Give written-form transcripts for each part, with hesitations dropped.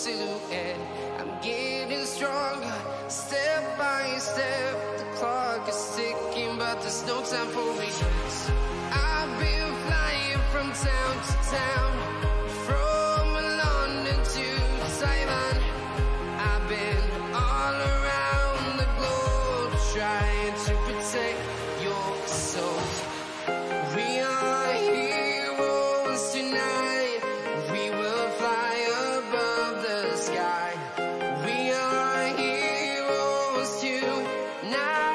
silhouette. I'm getting stronger, step by step. The clock is ticking, but there's no time for regrets. I've been flying from town to town, from London to Taiwan. I've been all around the globe, trying to protect your soul. We are heroes tonight. We will fly above the sky. We are heroes tonight.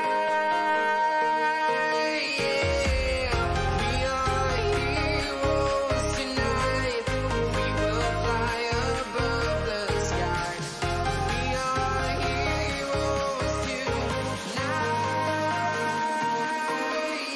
Yeah. We are heroes tonight. We will fly above the sky. We are heroes tonight.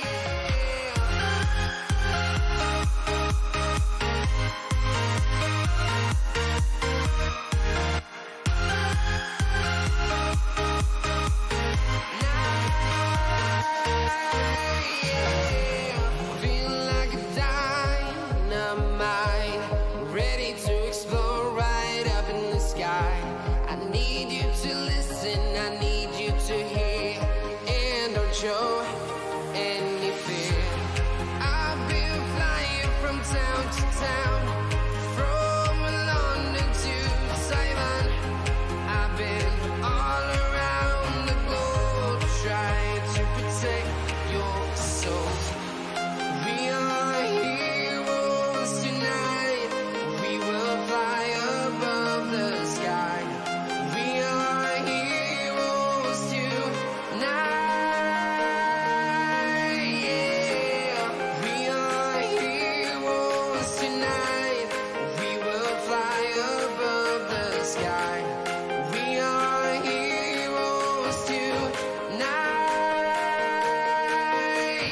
Feel like a dynamite, ready to explore right up in the sky. I need you to listen, I need you to hear, and don't show any fear. I've been flying from town to town, from London to Taiwan. I've been all around the globe, trying to protect your soul. We are heroes tonight. We will fly above the sky. We are heroes tonight. Yeah. We are heroes tonight. We will fly above the sky. We are heroes tonight.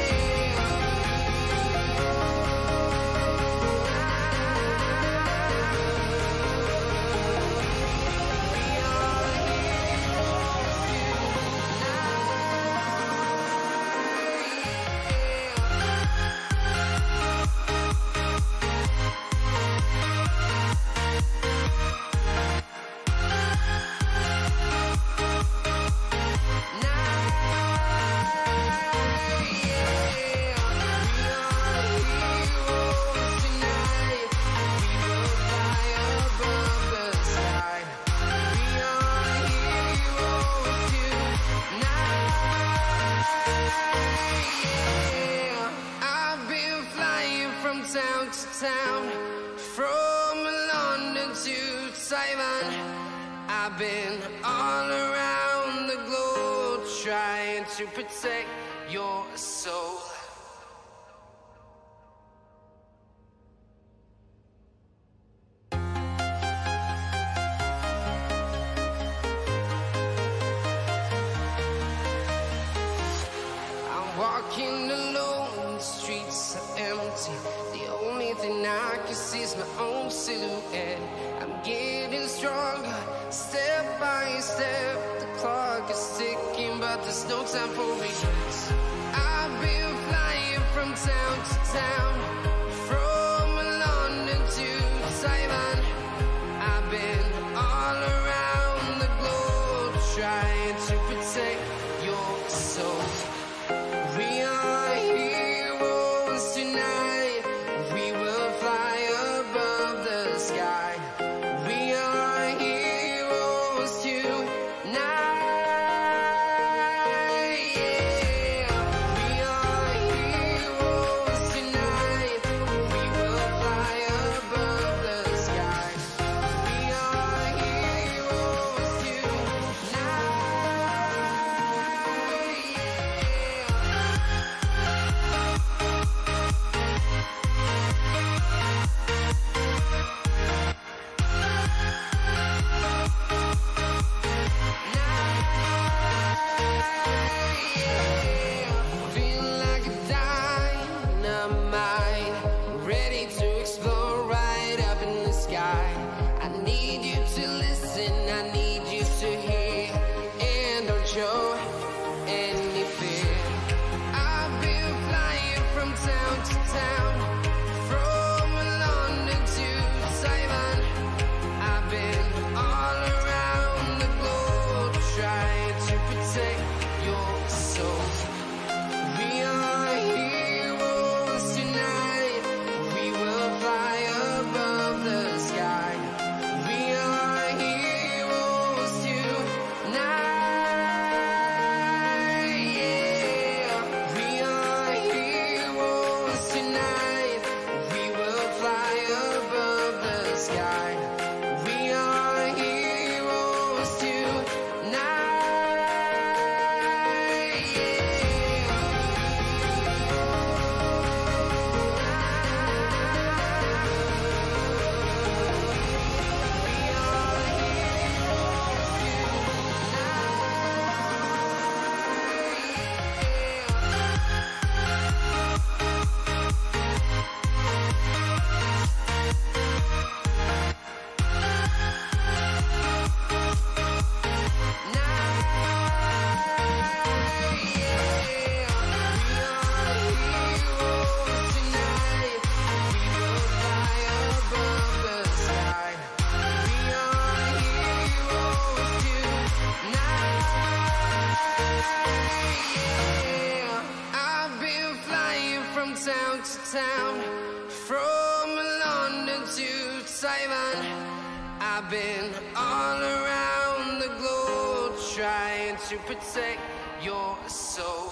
I've been flying from town to town, from London to Taiwan. I've been all around the globe, trying to protect your soul. I'm walking alone, the streets are empty. The only thing I can see is my own silhouette. I'm getting stronger, step by step. The clock is ticking, but there's no time for regrets. I've been flying from town to town, from London to Taiwan. I've been all around the globe, trying to protect your soul. We are heroes tonight. We will fly above the sky. We are heroes tonight. Yeah. We are heroes tonight. We will fly above the sky. We are heroes tonight. Yeah. Taiwan. I've been all around the globe trying to protect your soul.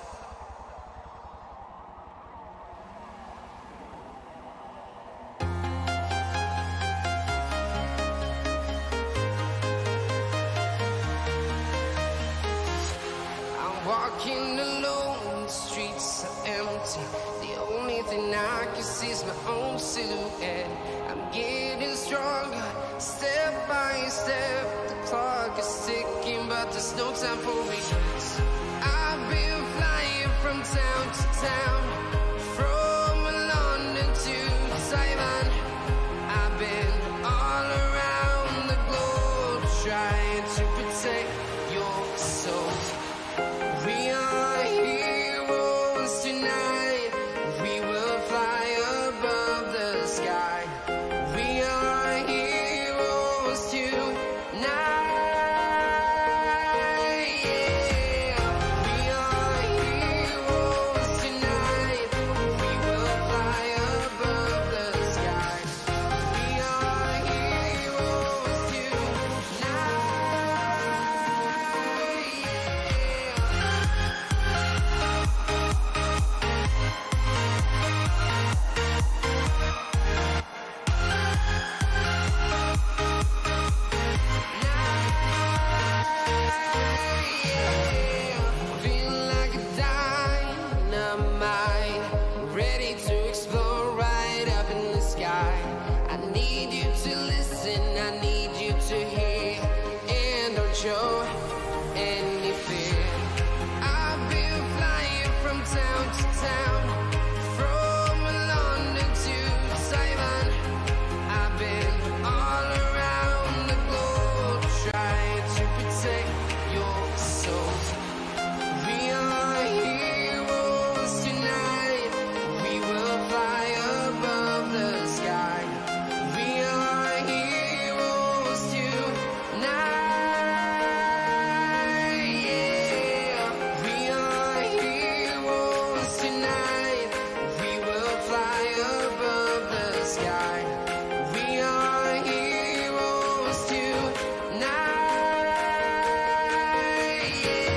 Walking alone, the streets are empty. The only thing I can see is my own silhouette. I'm getting stronger, step by step. The clock is ticking, but there's no time for regrets. I've been flying from town to town, from London to Taiwan. I've been all around the globe trying to protect your soul. We are heroes tonight. We will fly above the sky. We are heroes tonight. Yeah. We are heroes tonight. We will fly above the sky. We are heroes tonight. Feel like a dynamite, ready to explode right up in the sky. I need you to listen, I need you to hear, and don't show any fear. I've been flying from town to town, from London to Taiwan. I've been all around the globe trying to protect your soul. We are heroes tonight. We will fly above the sky. We are heroes tonight. Yeah. We are heroes tonight. We will fly above the sky. We are heroes tonight. Yeah.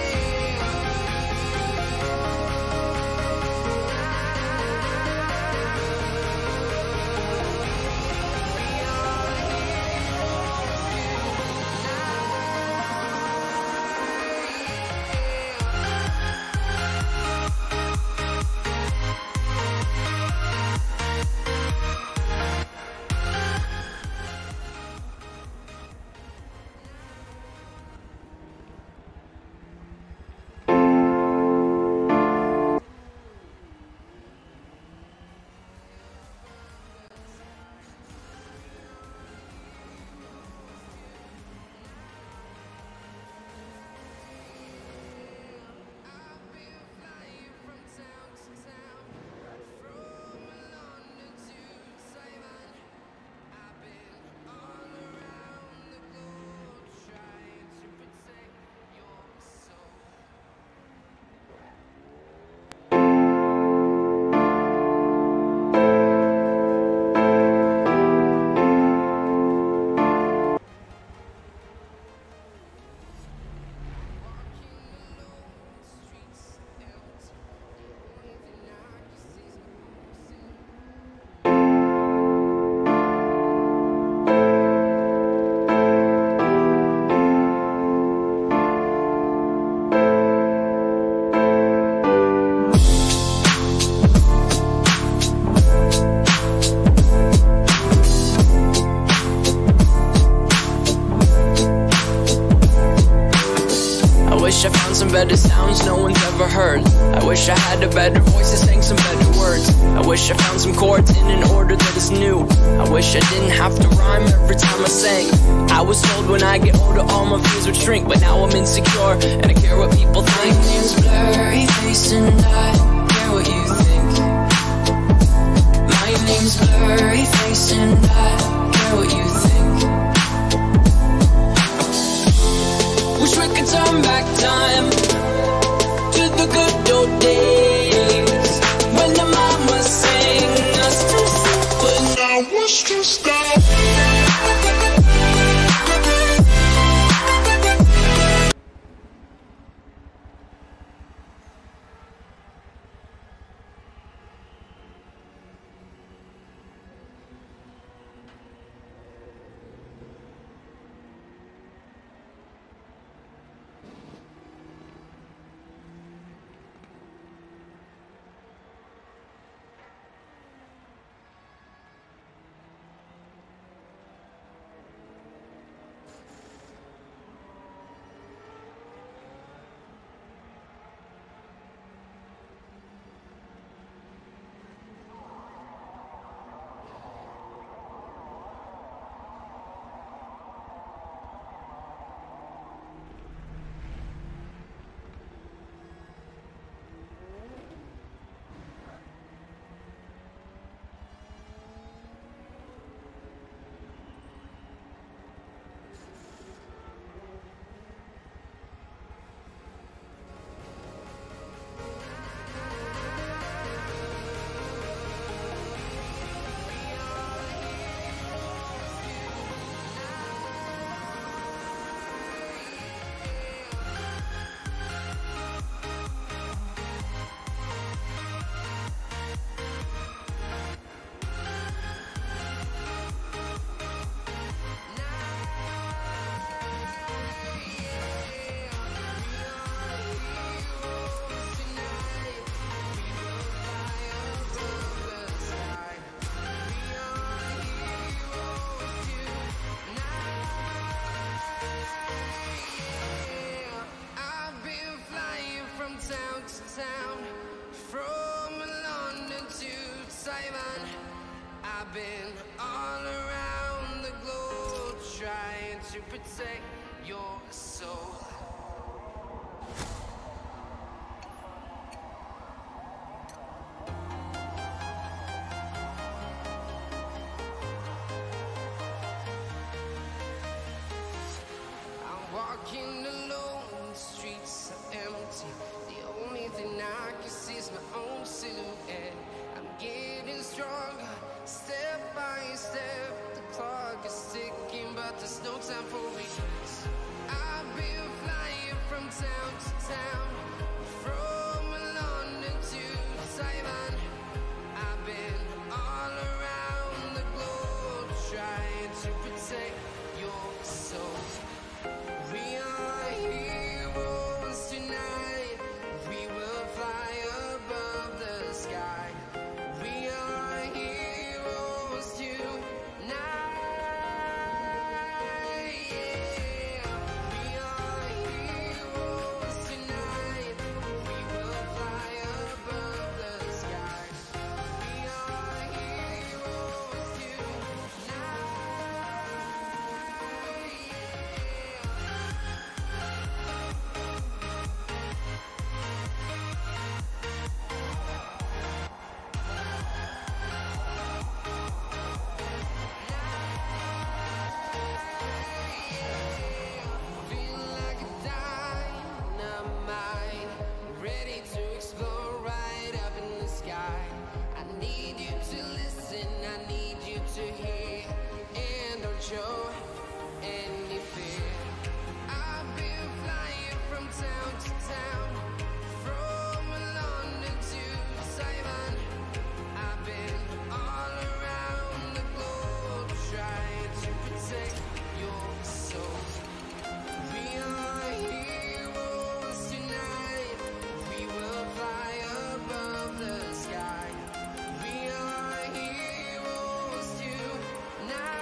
wish I found some better sounds no one's ever heard. I wish I had a better voice that sang some better words. I wish I found some chords in an order that is new. I wish I didn't have to rhyme every time I sang. I was told when I get older all my fears would shrink, but now I'm insecure and I care what people think. My name's Blurry Face and I care what you think. My name's Blurry Face and I care what you think. Wish we could turn back time to the good old days when the mama sang us to sleep, but now it's just us. to protect your soul. Walking alone, the streets are empty. The only thing I can see is my own silhouette. I'm getting stronger, step by step. The clock is ticking, but there's no time for regrets. I've been flying from town to town, from London to Taiwan. I've been all around the globe, trying to protect your soul. We are heroes tonight. We will fly above the sky. We are heroes tonight. Yeah. We are heroes tonight. We will fly above the sky. We are heroes tonight. Show any fear. I've been flying from town to town, from London to Taiwan. I've been all around the globe, trying to protect your soul. We are heroes tonight. We will fly above the sky. We are heroes tonight.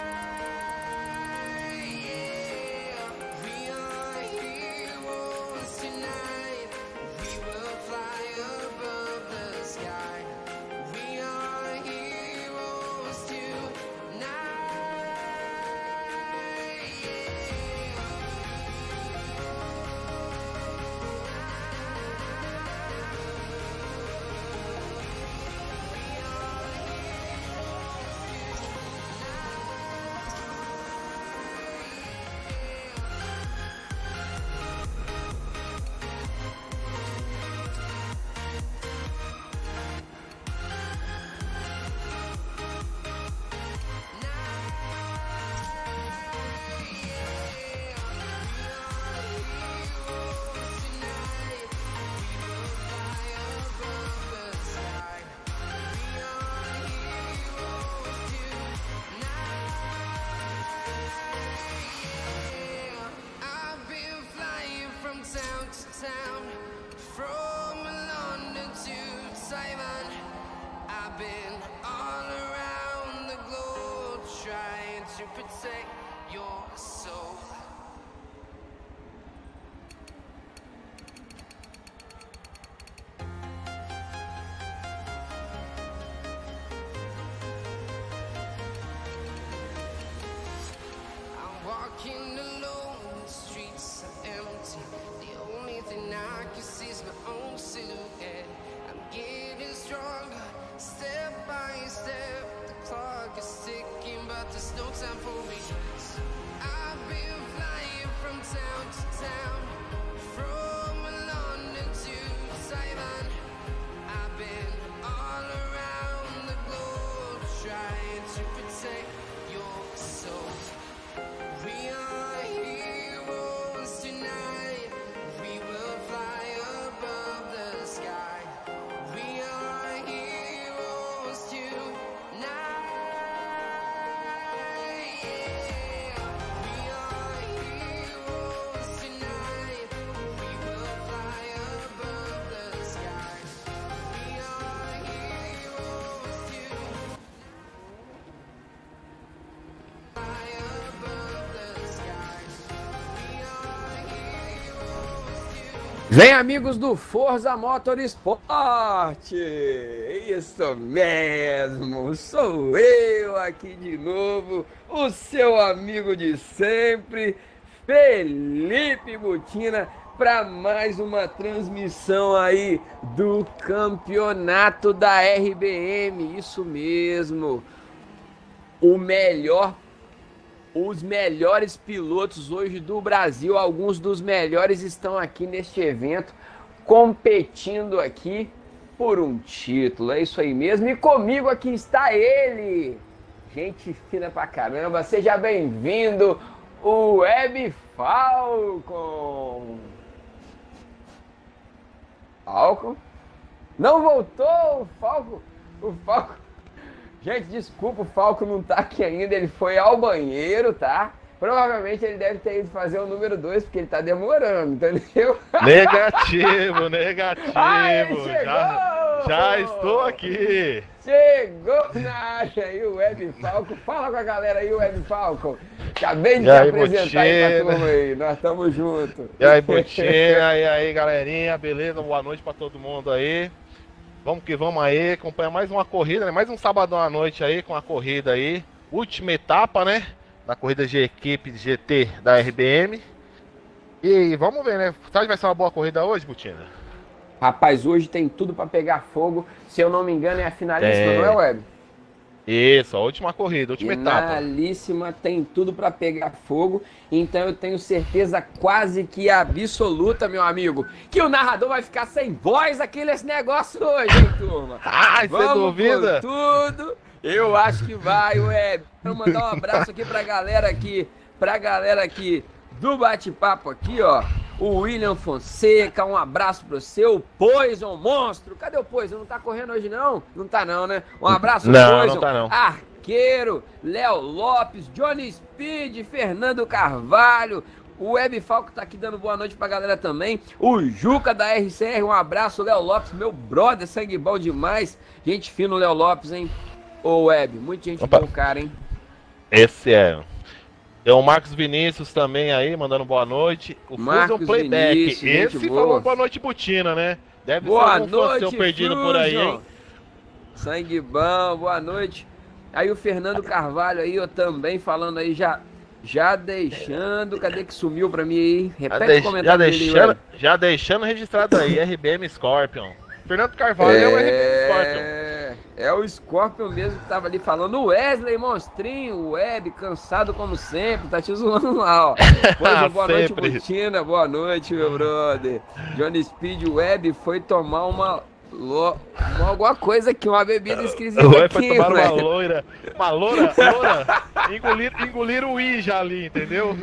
Town, from London to Taiwan. I've been all around the globe, trying to protect your soul. I'm walking alone, the streets are empty. The only thing I can see is my own silhouette. I'm getting stronger, step by step. The clock is ticking, but there's no time for regrets. I've been flying from town to town, from London to Taiwan. I've been all around the globe, trying to protect your soul. We are Vem, amigos do Forza Motorsport! Isso mesmo, sou eu aqui de novo, o seu amigo de sempre, Felipe Butina, para mais uma transmissão aí do campeonato da RBM. Isso mesmo, os melhores pilotos hoje do Brasil, alguns dos melhores estão aqui neste evento, competindo aqui por um título, é isso aí mesmo. E comigo aqui está ele, gente fina pra caramba, seja bem-vindo, o Web Falcon. Falcon? Não voltou o Falcon? O Falcon... Gente, desculpa, o Falco não tá aqui ainda, ele foi ao banheiro, tá? Provavelmente ele deve ter ido fazer o número 2, porque ele tá demorando, entendeu? Negativo, negativo. Ah, ele chegou! Já estou aqui. Chegou na área aí o Web Falco. Fala com a galera aí, o Web Falco. Acabei de te apresentar aí pra turma aí, nós estamos juntos. E aí, Butina, e aí, galerinha, beleza? Boa noite pra todo mundo aí. Vamos que vamos aí, acompanhar mais uma corrida, né? Mais um sabadão à noite aí com a corrida aí. Última etapa, né? Da corrida de equipe GT da RBM. E vamos ver, né? Sabe que vai ser uma boa corrida hoje, Butina? Rapaz, hoje tem tudo pra pegar fogo. Se eu não me engano, é a finalíssima, não é, Web? Isso, a última corrida, a última etapa. Finalíssima, tem tudo pra pegar fogo. Então eu tenho certeza quase que absoluta, meu amigo, que o narrador vai ficar sem voz aqui nesse negócio hoje, hein, turma? Ai, você duvida? Tudo. Eu acho que vai, Web. Quero mandar um abraço aqui pra galera aqui do bate-papo aqui, ó. O William Fonseca, um abraço pro seu Poison Monstro. Cadê o Poison? Não tá correndo hoje não? Não tá não, né? Um abraço pro Poison. Não tá não. Arqueiro, Léo Lopes, Johnny Speed, Fernando Carvalho. O Web Falco tá aqui dando boa noite pra galera também. O Juca da RCR, um abraço. Léo Lopes, meu brother, sangue bom demais. Gente fina o Léo Lopes, hein? Ô Web, muita gente bom, cara, hein? Esse é... Tem o Marcos Vinícius também aí, mandando boa noite. O Fusion Playback. Vinícius, esse falou boa noite, Butina, né? Deve boa ser algum fãzão perdido por aí, hein? Sangue bom, boa noite. Aí o Fernando Carvalho aí, ó, também falando aí, já deixando. Cadê que sumiu pra mim aí? Repete o comentário dele. Já deixando registrado aí, RBM Scorpion. Fernando Carvalho é o RBM Scorpion. É o Scorpion mesmo que tava ali falando. O Wesley Monstrinho, o Web, cansado como sempre, tá te zoando lá, ó. Pois, boa noite, Butina, boa noite, meu brother. Johnny Speed, o Web foi tomar alguma coisa aqui, uma bebida esquisita aqui. Foi tomar uma loira. Engolir o I já ali, entendeu?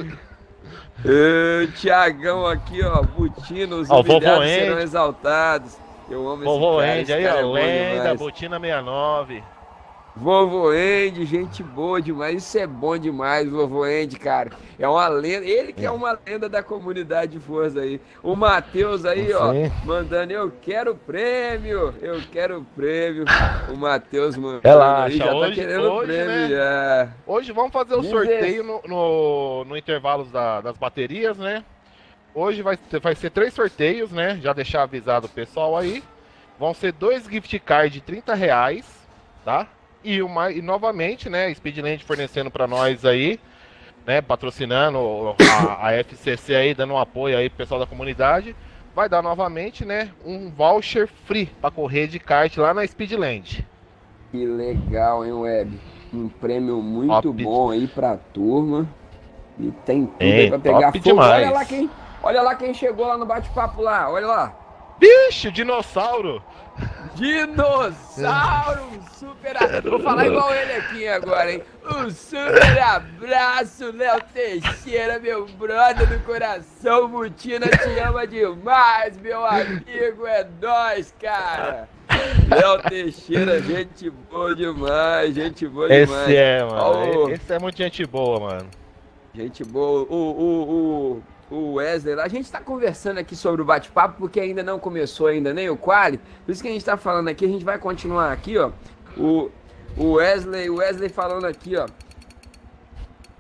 Tiagão aqui, ó, Butina, os humilhados serão exaltados. Eu amo Vovô esse Andy, aí a lenda, Butina 69. Vovô Andy, gente boa demais, isso é bom demais, Vovô Andy, cara. É uma lenda, ele que é uma lenda da comunidade de Forza aí. O Matheus aí, ó, mandando, eu quero prêmio. O Matheus mandando relaxa, aí, já hoje, tá querendo hoje, prêmio, né? já. Hoje vamos fazer o sorteio no intervalo das baterias, né? Hoje vai ser 3 sorteios, né? Já deixar avisado o pessoal aí. Vão ser 2 gift cards de R$30, tá? E novamente, né? Speedland fornecendo para nós aí, né? Patrocinando a FCC aí, dando um apoio aí pro pessoal da comunidade. Vai dar novamente, né? Um voucher free para correr de kart lá na Speedland. Que legal, hein, Web? Um prêmio muito bom aí pra turma. E tem tudo aí pra pegar fogo. Demais. Olha lá quem chegou lá no bate-papo lá, olha lá. Bicho, dinossauro! Dinossauro, super... Vou falar igual ele aqui agora, hein? Um super abraço, Léo Teixeira, meu brother do coração. Butina te ama demais, meu amigo, é nóis, cara. Léo Teixeira, gente boa demais, gente boa demais. Esse é, mano, esse é muito gente boa, mano. Gente boa, o Wesley, a gente tá conversando aqui sobre o bate-papo porque ainda não começou ainda nem o quali, por isso que a gente tá falando aqui, a gente vai continuar aqui, ó, o Wesley falando aqui, ó,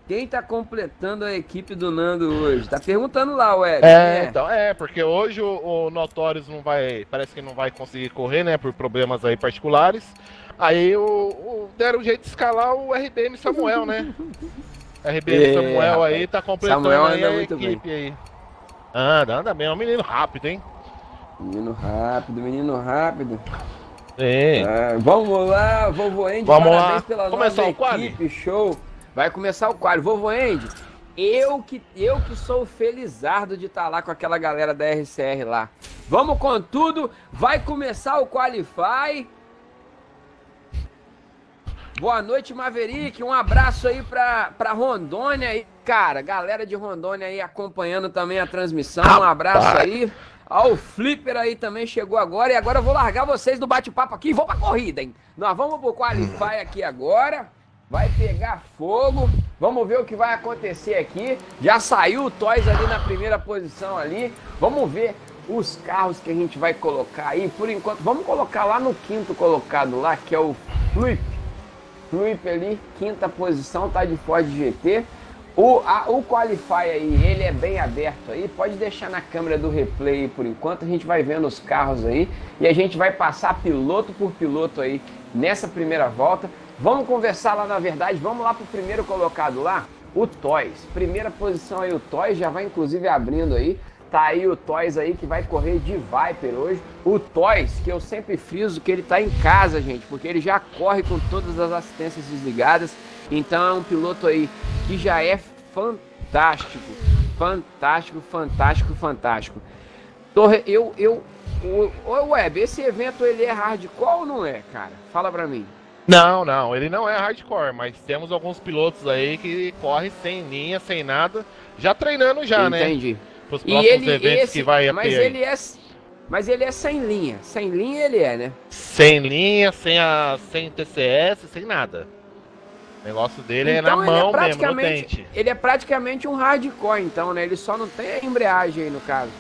Quem tá completando a equipe do Nando hoje? Tá perguntando lá, Web. Então, porque hoje o Notorious não vai, parece que não vai conseguir correr, né, por problemas aí particulares. Aí deram um jeito de escalar o RBM Samuel, né? RBM Samuel aí tá completando Samuel aí anda a muito equipe bem. aí. Anda bem, é um menino rápido, hein? Menino rápido. Sim. Vamos lá, Vovô Andy, Vamos parabéns lá. pela Começar nova o quali? equipe, show. Vai começar o quali. Vovô Andy, eu que sou felizardo de estar lá com aquela galera da RCR lá. Vamos com tudo, vai começar o Qualify. Boa noite, Maverick, um abraço aí pra Rondônia aí, cara, galera de Rondônia aí acompanhando também a transmissão, um abraço aí. Ó, o Flipper aí também chegou agora, e agora eu vou largar vocês do bate-papo aqui e vou pra corrida, hein? Nós vamos pro Qualify aqui agora, vai pegar fogo, vamos ver o que vai acontecer aqui. Já saiu o Toys ali na primeira posição ali, vamos ver os carros que a gente vai colocar aí, por enquanto, vamos colocar lá no quinto colocado lá, que é o Flip ali, quinta posição, tá de Ford GT. O Qualify aí, ele é bem aberto aí, pode deixar na câmera do replay aí por enquanto, a gente vai vendo os carros aí e a gente vai passar piloto por piloto aí nessa primeira volta. Vamos conversar lá, na verdade, vamos lá pro primeiro colocado lá, o Toys. Primeira posição aí o Toys, já vai inclusive abrindo aí. Tá aí o Toys aí que vai correr de Viper hoje. O Toys, que eu sempre friso que ele tá em casa, gente, porque ele já corre com todas as assistências desligadas. Então é um piloto aí que já é fantástico. Fantástico. Web, esse evento ele é hardcore ou não é, cara? Fala pra mim. Não, ele não é hardcore, mas temos alguns pilotos aí que correm sem linha, sem nada, já treinando já, Entendi. né? Entendi. Os próximos eventos que vai mas ter ele mas ele é sem linha. Sem linha ele é, né? Sem linha, sem TCS, sem nada. O negócio dele então, é na mão mesmo, no dente. Ele é praticamente um hardcore, então, né? Ele só não tem a embreagem aí, no caso.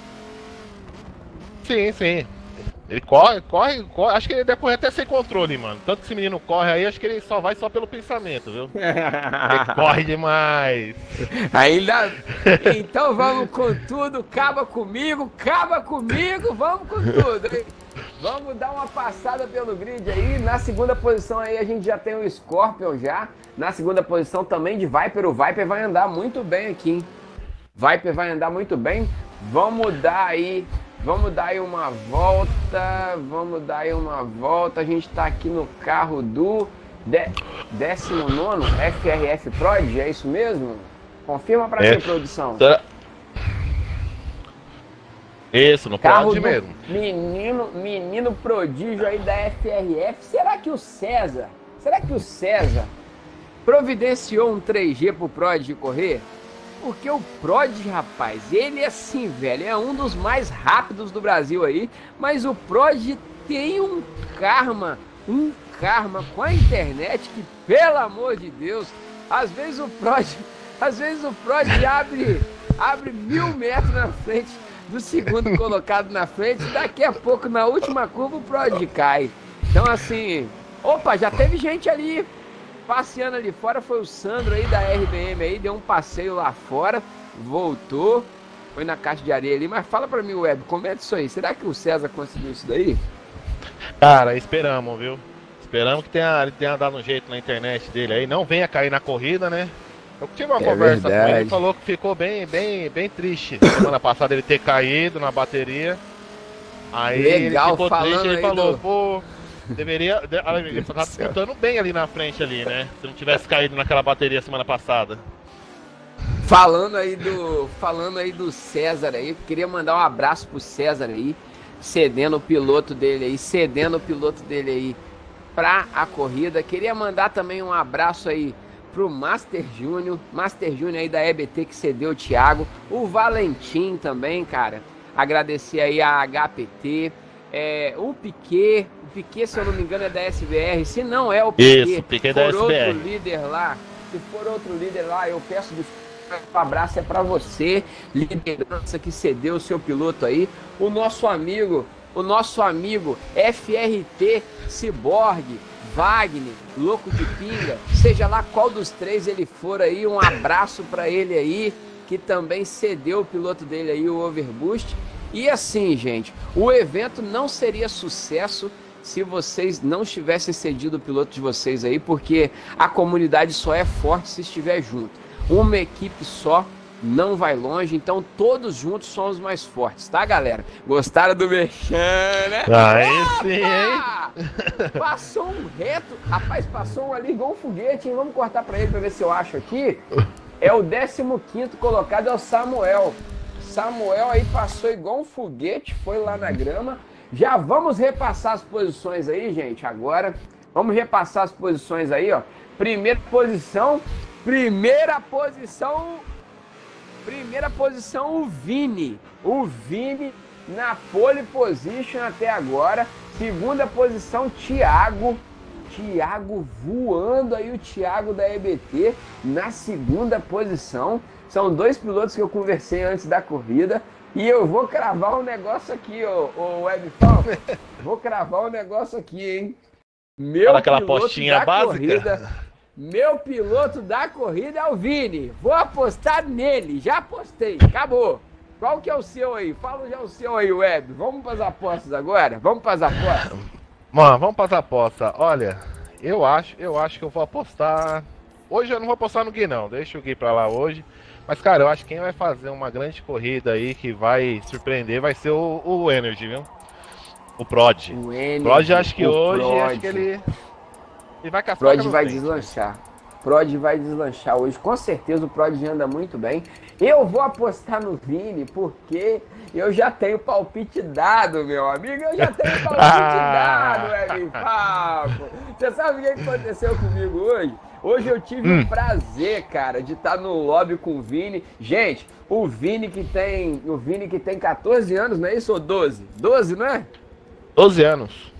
Sim. Ele corre, acho que ele deve correr até sem controle, mano. Tanto que esse menino corre aí, acho que ele só vai pelo pensamento, viu? Ele corre demais. Ainda. Então vamos com tudo, acaba comigo, vamos com tudo, hein? Vamos dar uma passada pelo grid aí. Na segunda posição aí a gente já tem o Scorpion já. Na segunda posição também de Viper. O Viper vai andar muito bem aqui, hein? Viper vai andar muito bem. Vamos dar aí uma volta. A gente tá aqui no carro do 19º FRF Prod, é isso mesmo? Confirma pra mim, produção. Isso, no carro Prod mesmo. Menino prodígio aí da FRF. Será que o César providenciou um 3G pro Prod correr? Porque o Prod, rapaz, ele é assim, velho, é um dos mais rápidos do Brasil aí, mas o Prod tem um karma com a internet que, pelo amor de Deus, às vezes o Prod abre 1000 metros na frente do segundo colocado na frente, daqui a pouco, na última curva, o Prod cai. Então, assim, opa, já teve gente ali passeando ali fora, foi o Sandro aí da RBM aí, deu um passeio lá fora, voltou, foi na caixa de areia ali, mas fala pra mim, Web, comenta isso aí, será que o César conseguiu isso daí? Cara, esperamos, viu? Esperamos que ele tenha dado um jeito na internet dele aí, não venha cair na corrida, né? Eu tive uma conversa com ele, ele falou que ficou bem triste semana passada ele ter caído na bateria, aí legal, ele ficou triste, ele falou, pô... Ele tá disputando bem ali na frente ali, né? Se não tivesse caído naquela bateria semana passada. Falando aí do César aí, queria mandar um abraço pro César aí, cedendo o piloto dele aí pra a corrida. Queria mandar também um abraço aí pro Master Júnior aí da EBT que cedeu o Thiago, o Valentim também, cara. Agradecer aí a HPT, o Piquet, se eu não me engano é da SBR, se não é o Piquet, isso, Piquet da SBR. Se for outro líder lá, eu peço desculpa, o abraço é pra você, liderança que cedeu o seu piloto aí, o nosso amigo FRT Cyborg, Wagner, Louco de Pinga, seja lá qual dos três ele for aí, um abraço para ele aí, que também cedeu o piloto dele aí, o Overboost. E assim, gente, o evento não seria sucesso se vocês não tivessem cedido o piloto de vocês aí, porque a comunidade só é forte se estiver junto. Uma equipe só não vai longe, então todos juntos somos mais fortes, tá, galera? Gostaram do merchan, né? Aí sim, hein? Passou um reto, rapaz, passou um ali igual um foguete, hein? Vamos cortar pra ele pra ver se eu acho aqui. É o 15º colocado, é o Samuel. Samuel aí passou igual um foguete, foi lá na grama. Já vamos repassar as posições aí, gente, agora. Vamos repassar as posições aí, ó. Primeira posição, o Vini. O Vini na pole position até agora. Segunda posição, Thiago. Thiago voando aí, o Thiago da EBT na segunda posição. São dois pilotos que eu conversei antes da corrida. E eu vou cravar um negócio aqui, ô Webfall. Vou cravar um negócio aqui, hein? Meu aquela postinha básica. Meu piloto da corrida é o Vini. Vou apostar nele. Já apostei. Acabou. Qual que é o seu aí? Fala já o seu aí, Web. Vamos para as apostas agora? Vamos para as apostas? Mano, vamos para as apostas. Olha, eu acho que eu vou apostar... Hoje eu não vou apostar no Gui, não. Deixa o Gui para lá hoje. Mas, cara, eu acho que quem vai fazer uma grande corrida aí, que vai surpreender, vai ser o Energy, viu? O Prod. O Energy, Prod, acho que hoje, Prod. acho que ele vai caçar. Prod vai deslanchar. Prod vai deslanchar hoje. Com certeza o Prod anda muito bem. Eu vou apostar no Vini, porque eu já tenho palpite dado, meu amigo. Eu já tenho palpite dado, Evan Falco. Você sabe o que aconteceu comigo hoje? Hoje eu tive o prazer, cara, de estar no lobby com o Vini. Gente, o Vini que tem 14 anos, não é isso? Ou 12? 12, não é? 12 anos.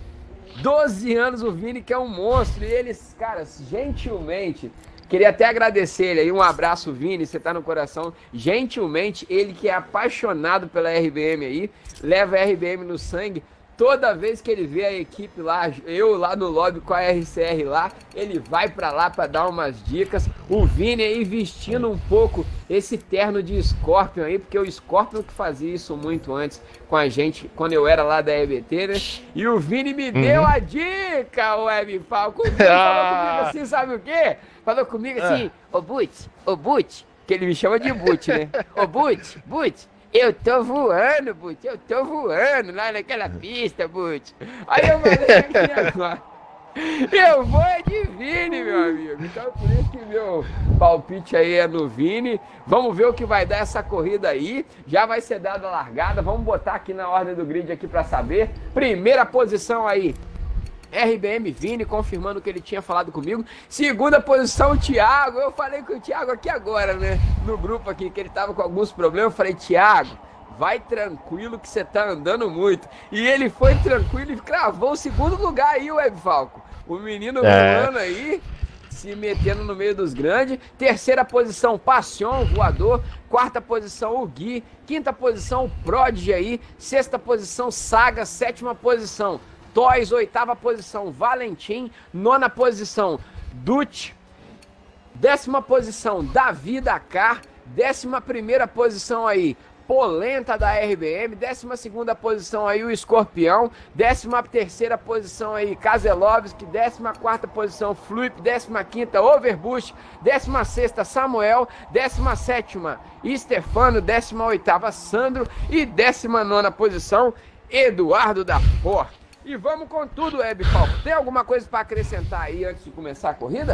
12 anos, o Vini que é um monstro. E eles, cara, gentilmente, queria até agradecer ele aí. Um abraço, Vini, você tá no coração. Gentilmente, ele que é apaixonado pela RBM aí, leva a RBM no sangue. Toda vez que ele vê a equipe lá, eu lá no lobby com a RCR lá, ele vai pra lá pra dar umas dicas. O Vini aí vestindo um pouco esse terno de Scorpion aí, porque o Scorpion que fazia isso muito antes com a gente, quando eu era lá da EBT, né? E o Vini me deu a dica, o Web Falco. O Vini falou comigo assim, sabe o quê? Falou comigo assim, ô Butch, que ele me chama de Butch, né? Ô Butch, eu tô voando, Butch, eu tô voando lá naquela pista, Butch. Aí eu falei aqui agora, eu vou é de Vini, meu amigo. Então por isso que meu palpite aí é no Vini. Vamos ver o que vai dar essa corrida aí. Já vai ser dada a largada, vamos botar aqui na ordem do grid aqui pra saber. Primeira posição aí, RBM Vini, confirmando o que ele tinha falado comigo. Segunda posição, Thiago. Eu falei com o Thiago aqui agora, né? No grupo aqui, que ele tava com alguns problemas. Eu falei, Thiago, vai tranquilo que você tá andando muito. E ele foi tranquilo e cravou o segundo lugar aí, o Web Falco. O menino voando aí, se metendo no meio dos grandes. Terceira posição, Passion, voador. Quarta posição, o Gui. Quinta posição, o Prodigy aí. Sexta posição, Saga. Sétima posição, Toys. Oitava posição, Valentim. Nona posição, Dutch. Décima posição, Davi Dakar. 11ª posição aí, Polenta da RBM. 12ª posição aí, o Escorpião. 13ª posição aí, Kazelovski. 14ª posição, Fluip. 15ª, Overboost. 16ª, Samuel. 17ª, Stefano. 18ª, Sandro. E 19ª posição, Eduardo da Porta. E vamos com tudo, Web Falco. Tem alguma coisa para acrescentar aí antes de começar a corrida?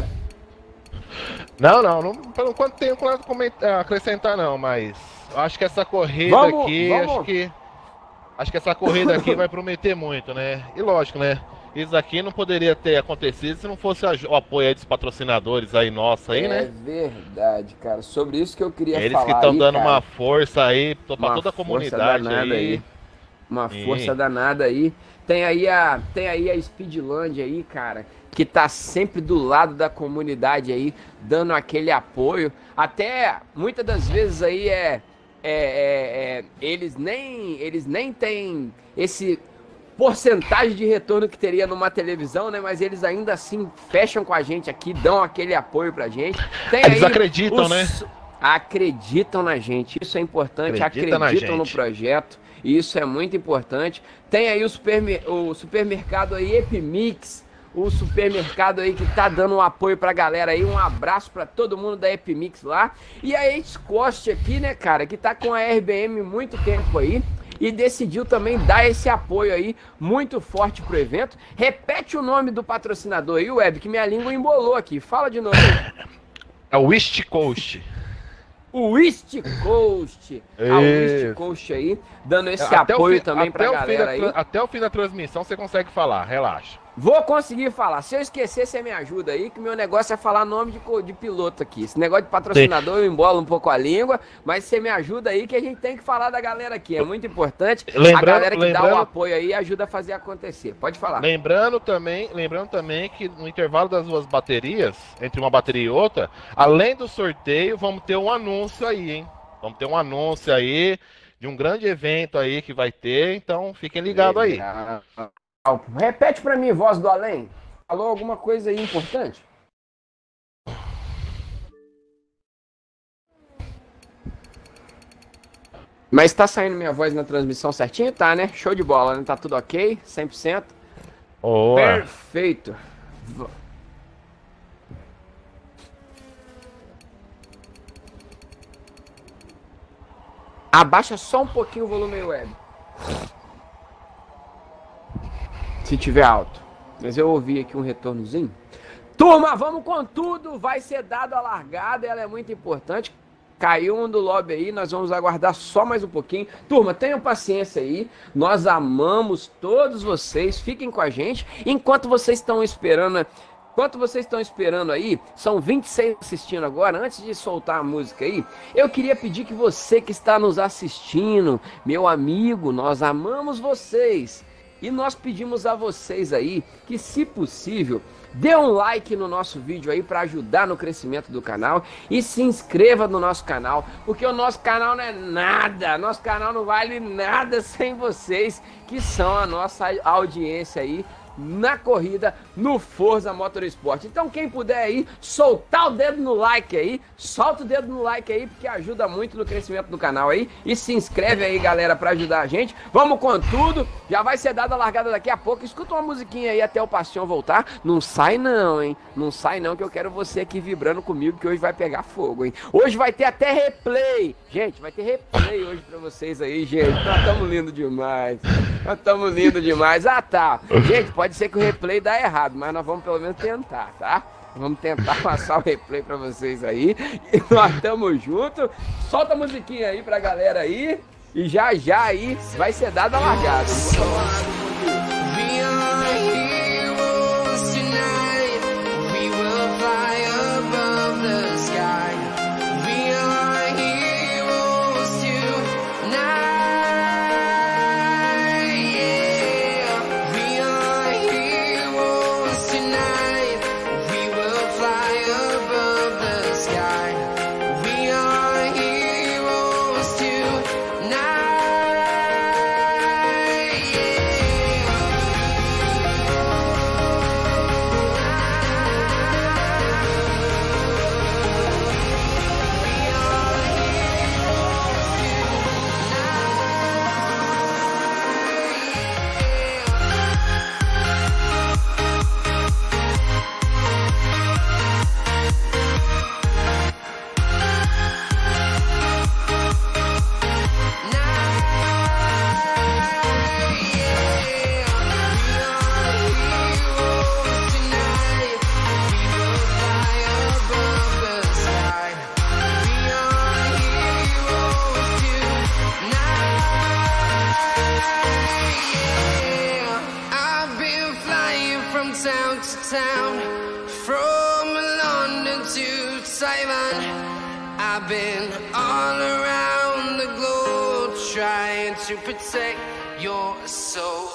Não, por enquanto tenho a acrescentar não, mas eu acho que essa corrida acho que essa corrida aqui vai prometer muito, né? E lógico, né? Isso aqui não poderia ter acontecido se não fosse o apoio aí dos patrocinadores aí nossa aí, né? É verdade, cara. Sobre isso que eu queria Eles falar. Eles que estão dando cara, uma força aí pra toda a comunidade aí. Uma força danada aí. Tem aí a Speedland aí, cara, que tá sempre do lado da comunidade aí, dando aquele apoio. Até muitas das vezes aí eles nem têm porcentagem de retorno que teria numa televisão, né? Mas eles ainda assim fecham com a gente aqui, dão aquele apoio pra gente. Eles acreditam, né? Acreditam na gente, isso é importante, acreditam no projeto, isso é muito importante. Tem aí o supermercado aí Epimix, o supermercado aí que tá dando um apoio pra galera aí, um abraço pra todo mundo da Epimix lá. E a Ex-Cost aqui, né, cara, que tá com a RBM muito tempo aí e decidiu também dar esse apoio aí muito forte pro evento. Repete o nome do patrocinador aí, Web, que minha língua embolou aqui, fala de novo aí. É o East Coast. O East Coast, a East Coast aí, dando esse apoio também pra galera aí. Até o fim da transmissão você consegue falar, relaxa. Vou conseguir falar. Se eu esquecer, você me ajuda aí, que meu negócio é falar nome de piloto aqui. Esse negócio de patrocinador eu embolo um pouco a língua, mas você me ajuda aí que a gente tem que falar da galera aqui. É muito importante. A galera que dá o apoio aí ajuda a fazer acontecer. Pode falar. Lembrando também que no intervalo das duas baterias, entre uma bateria e outra, além do sorteio, vamos ter um anúncio aí, hein? Vamos ter um anúncio aí de um grande evento aí que vai ter, então fiquem ligados aí. Repete pra mim, voz do além. Falou alguma coisa aí importante? Mas tá saindo minha voz na transmissão certinho? Tá, né? Show de bola, né? Tá tudo ok? 100%? Boa. Perfeito. Abaixa só um pouquinho o volume aí, Web. Se tiver alto. Mas eu ouvi aqui um retornozinho. Turma, vamos com tudo. Vai ser dado a largada. Ela é muito importante. Caiu um do lobby aí. Nós vamos aguardar só mais um pouquinho. Turma, tenham paciência aí. Nós amamos todos vocês. Fiquem com a gente. Enquanto vocês estão esperando... aí, são 26 assistindo agora, antes de soltar a música aí, eu queria pedir que você que está nos assistindo, meu amigo, nós amamos vocês. E nós pedimos a vocês aí que, se possível, dê um like no nosso vídeo aí para ajudar no crescimento do canal e se inscreva no nosso canal, porque o nosso canal não é nada, nosso canal não vale nada sem vocês, que são a nossa audiência aí na corrida no Forza Motorsport. Então quem puder aí, soltar o dedo no like aí, solta o dedo no like aí, porque ajuda muito no crescimento do canal aí, e se inscreve aí, galera, pra ajudar a gente. Vamos com tudo, já vai ser dada a largada daqui a pouco. Escuta uma musiquinha aí até o Passion voltar. Não sai não, hein, não sai não, que eu quero você aqui vibrando comigo, que hoje vai pegar fogo, hein. Hoje vai ter até replay, gente, vai ter replay hoje pra vocês aí, gente. Nós estamos lindo demais, nós estamos lindo demais. Ah, tá, gente, pode ser que o replay dá errado, mas nós vamos pelo menos tentar, tá? Vamos tentar passar o replay pra vocês aí. E nós estamos juntos. Solta a musiquinha aí pra galera aí. E já aí vai ser dada a largada. I've been all around the globe trying to protect your soul.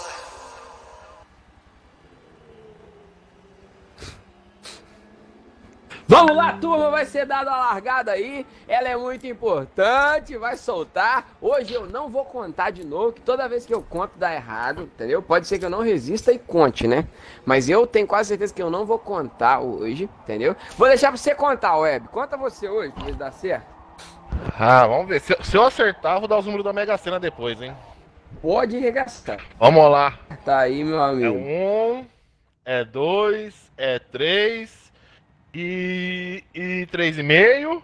Vamos lá, turma, vai ser dada a largada aí. Ela é muito importante, vai soltar. Hoje eu não vou contar de novo, que toda vez que eu conto dá errado, entendeu? Pode ser que eu não resista e conte, né? Mas eu tenho quase certeza que eu não vou contar hoje, entendeu? Vou deixar pra você contar, Web. Conta você hoje, pra ver se dá certo. Ah, vamos ver. Se eu acertar, vou dar os números da Mega Sena depois, hein? Pode regastar. Vamos lá. Tá aí, meu amigo. É 2, é 3 e 3,5.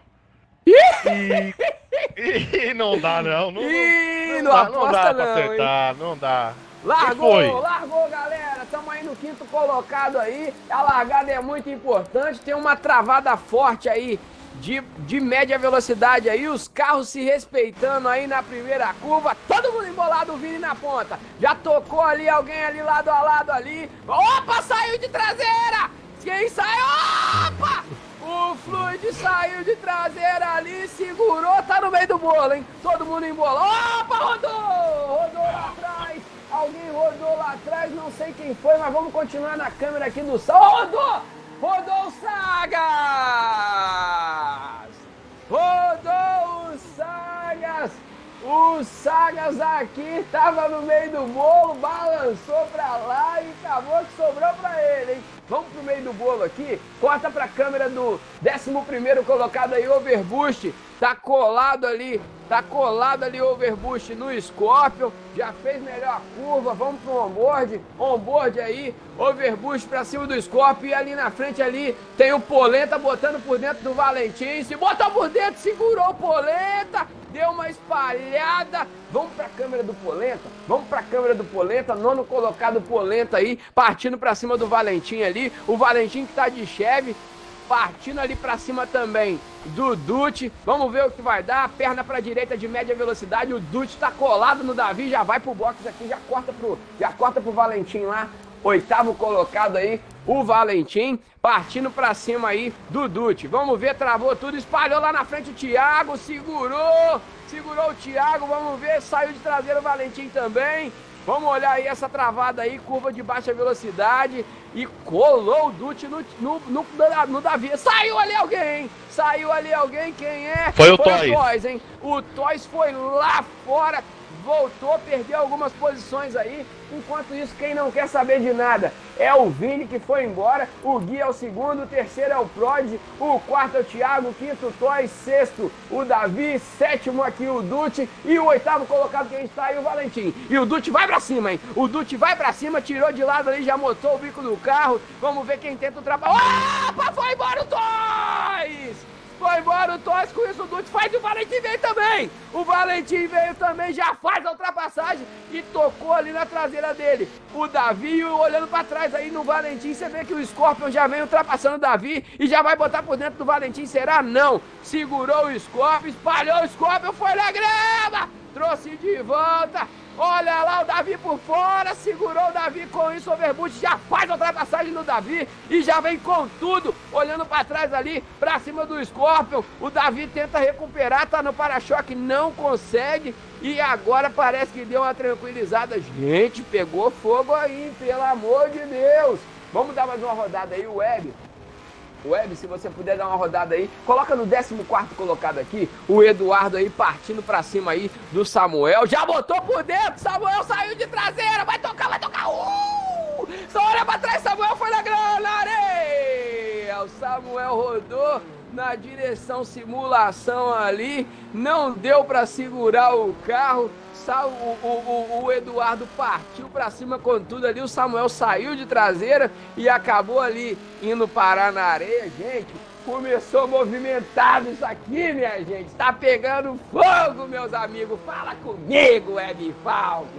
E não dá, não. Não dá pra acertar, hein? Não dá. Largou, galera. Estamos aí no quinto colocado aí. A largada é muito importante. Tem uma travada forte aí de média velocidade aí. Os carros se respeitando aí na primeira curva. Todo mundo embolado, o Vini na ponta. Já tocou ali alguém ali lado a lado ali. Opa, saiu de traseira. Quem saiu? Opa! O Fluid saiu de traseira ali, segurou, tá no meio do bolo, hein? Todo mundo embolou. Opa, rodou lá atrás. Alguém rodou lá atrás, não sei quem foi, mas vamos continuar na câmera aqui do Sagas. Rodou o Sagas. Rodou o Sagas. O Sagas aqui tava no meio do bolo, balançou pra lá e acabou que sobrou pra ele, hein? Vamos pro meio do bolo aqui, corta pra câmera do 11º colocado aí, Overboost. Tá colado ali Overboost no Scorpion, já fez melhor a curva, vamos pro onboard aí, Overboost pra cima do Scorpion, e ali na frente ali tem o Polenta botando por dentro do Valentim, se botou por dentro, segurou o Polenta, deu uma espalhada, vamos pra câmera do Polenta, nono colocado Polenta aí, partindo pra cima do Valentim ali, o Valentim que tá de Chevy, partindo ali pra cima também do Dutti. Vamos ver o que vai dar. Perna pra direita de média velocidade. O Dutti tá colado no Davi. Já vai pro box aqui. Já corta pro Valentim lá. 8º colocado aí. O Valentim partindo pra cima aí do Dutti. Vamos ver. Travou tudo. Espalhou lá na frente o Thiago. Segurou o Thiago. Vamos ver. Saiu de traseiro o Valentim também. Vamos olhar aí essa travada aí, curva de baixa velocidade, e colou o Dutti no Davi. Saiu ali alguém, quem é? Foi o Toys, hein? O Toys foi lá fora, voltou, perdeu algumas posições aí. Enquanto isso, quem não quer saber de nada é o Vini, que foi embora. O Gui é o segundo, o terceiro é o Prod, o quarto é o Thiago, o quinto o Toys, sexto o Davi, sétimo aqui o Dutti, e o 8º colocado que a gente tá aí, o Valentim. E o Dutti vai pra cima, hein? O Dutti vai pra cima, tirou de lado ali, já motou o bico do carro. Vamos ver quem tenta ultrapassar. Opa, foi embora o Toys! Foi embora o Toys, com isso o Dutti faz, e o Valentim veio também. O Valentim veio também, já faz a ultrapassagem e tocou ali na traseira dele. O Davi olhando pra trás aí no Valentim, você vê que o Scorpion já vem ultrapassando o Davi e já vai botar por dentro do Valentim, será? Não. Segurou o Scorpion, espalhou o Scorpion, foi na grama, trouxe de volta. Olha lá o Davi por fora, segurou o Davi, com isso o Overboost já faz a ultrapassagem no Davi e já vem com tudo, olhando pra trás ali, pra cima do Scorpion. O Davi tenta recuperar, tá no para-choque, não consegue, e agora parece que deu uma tranquilizada. Gente, pegou fogo aí, pelo amor de Deus. Vamos dar mais uma rodada aí, Web, se você puder dar uma rodada aí, coloca no 14º colocado aqui, o Eduardo aí partindo pra cima aí do Samuel, já botou por dentro, Samuel saiu de traseira, vai tocar, só olha pra trás, Samuel foi na areia, o Samuel rodou na direção simulação ali, não deu pra segurar o carro, o Eduardo partiu pra cima com tudo ali, o Samuel saiu de traseira e acabou ali indo parar na areia. Gente, começou movimentado isso aqui, minha gente, tá pegando fogo, meus amigos, fala comigo, Web Falco.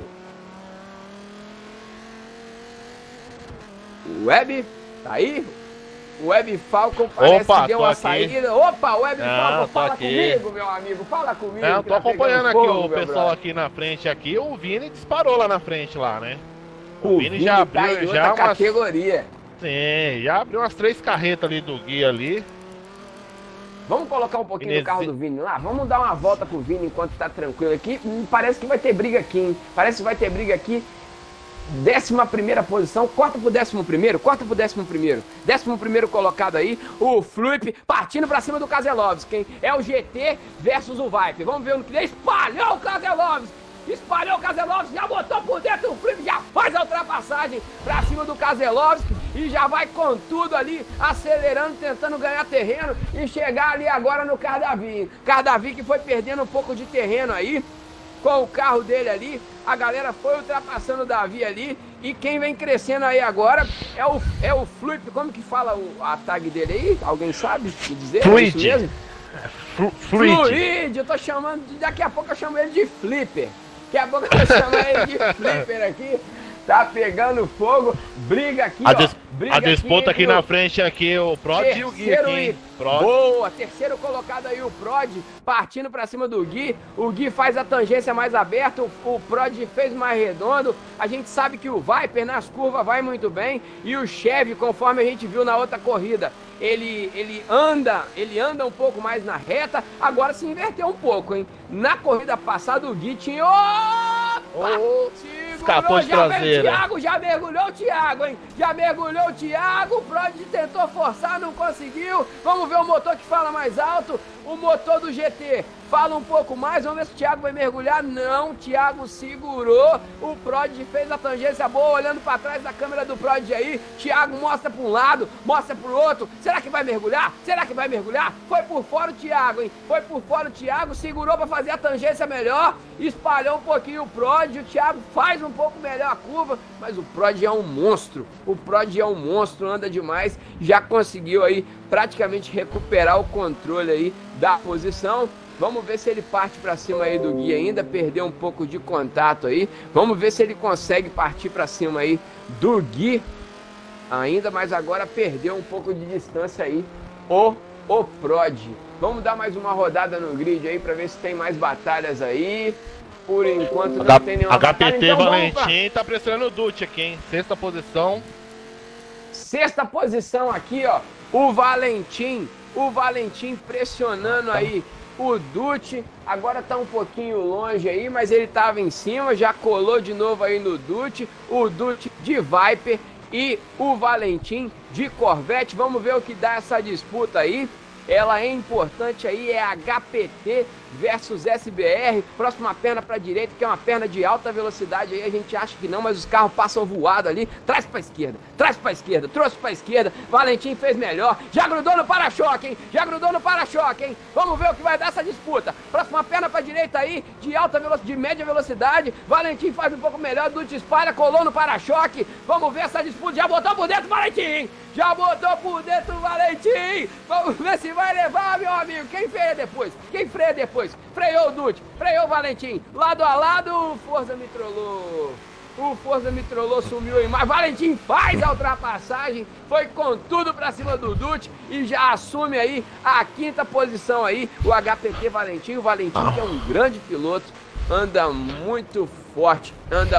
Web, tá aí? O Web Falcon parece que deu uma saída. Opa, o Web Falcon, fala comigo, meu amigo, fala comigo. Eu tô acompanhando aqui o pessoal aqui na frente aqui. O Vini disparou lá na frente lá, né? O Vini já abriu já uma categoria. Sim, já abriu umas 3 carretas ali do Gui ali. Vamos colocar um pouquinho do carro do Vini lá? Vamos dar uma volta com o Vini enquanto tá tranquilo aqui. Parece que vai ter briga aqui, hein? Parece que vai ter briga aqui. 11ª posição, corta pro 11º, corta pro 11º. 11º colocado aí, o Fluip partindo pra cima do Keselowski, hein? É o GT versus o Viper. Vamos ver o que espalhou o Keselowski. Espalhou o Keselowski, já botou por dentro o Fluip, já faz a ultrapassagem pra cima do Keselowski e já vai com tudo ali, acelerando, tentando ganhar terreno e chegar ali agora no Cardavi. Cardavi que foi perdendo um pouco de terreno aí, com o carro dele ali, a galera foi ultrapassando o Davi ali, e quem vem crescendo aí agora é o Fluip. Como que fala a tag dele aí? Alguém sabe me dizer? Fluid. É Fluid, eu tô chamando, daqui a pouco eu chamo ele de Flipper. Daqui a pouco eu chamo ele de Flipper aqui. Tá pegando fogo, briga aqui, a disputa aqui na frente aqui, o Prod e o Gui aqui. Boa, terceiro colocado aí o Prod, partindo pra cima do Gui. O Gui faz a tangência mais aberta, o Prod fez mais redondo. A gente sabe que o Viper nas curvas vai muito bem. E o Chevy, conforme a gente viu na outra corrida, ele anda um pouco mais na reta. Agora se inverteu um pouco, hein? Na corrida passada o Gui tinha... Escapou de traseira. Já mergulhou o Thiago, hein? Já mergulhou o Thiago, o Prod tentou forçar, não conseguiu. Vamos ver o motor que fala mais alto. O motor do GT fala um pouco mais, vamos ver se o Thiago vai mergulhar. Não, o Thiago segurou. O Prod fez a tangência boa, olhando para trás da câmera do Prod aí. Thiago mostra para um lado, mostra para o outro. Será que vai mergulhar? Será que vai mergulhar? Foi por fora o Thiago, hein? Foi por fora o Thiago, segurou para fazer a tangência melhor, espalhou um pouquinho o Prod. O Thiago faz um pouco melhor a curva, mas o Prod é um monstro. O Prod é um monstro, anda demais. Já conseguiu aí praticamente recuperar o controle aí da posição. Vamos ver se ele parte para cima aí do Gui ainda, perdeu um pouco de contato aí. Vamos ver se ele consegue partir para cima aí do Gui ainda, mas agora perdeu um pouco de distância aí o Prod. Vamos dar mais uma rodada no grid aí para ver se tem mais batalhas aí. Por enquanto não tem nenhuma batalha. HPT então Valentim tá pressionando o Dutti aqui, hein? Sexta posição. Sexta posição aqui, ó. O Valentim pressionando aí o Dutti. Agora tá um pouquinho longe aí, mas ele tava em cima, já colou de novo aí no Dutti. O Dutti de Viper e o Valentim de Corvette. Vamos ver o que dá essa disputa aí. Ela é importante aí, é HPT versus SBR. Próxima perna para direita, que é uma perna de alta velocidade aí, a gente acha que não, mas os carros passam voado ali. Traz para esquerda, trouxe para esquerda. Valentim fez melhor, já grudou no para-choque, hein? Vamos ver o que vai dar essa disputa. Próxima perna para direita aí, de alta velocidade, de média velocidade. Valentim faz um pouco melhor, Dutti espalha, colou no para-choque. Vamos ver essa disputa, já botou por dentro o Valentim, hein? Já botou por dentro o Valentim. Vamos ver se vai levar, meu amigo. Quem freia depois? Freou o Dutti, freou o Valentim. Lado a lado, o Forza me trollou. Sumiu aí. Mas Valentim faz a ultrapassagem. Foi com tudo pra cima do Dutti e já assume aí a quinta posição aí. O HPT Valentim. O Valentim que é um grande piloto. Anda muito forte.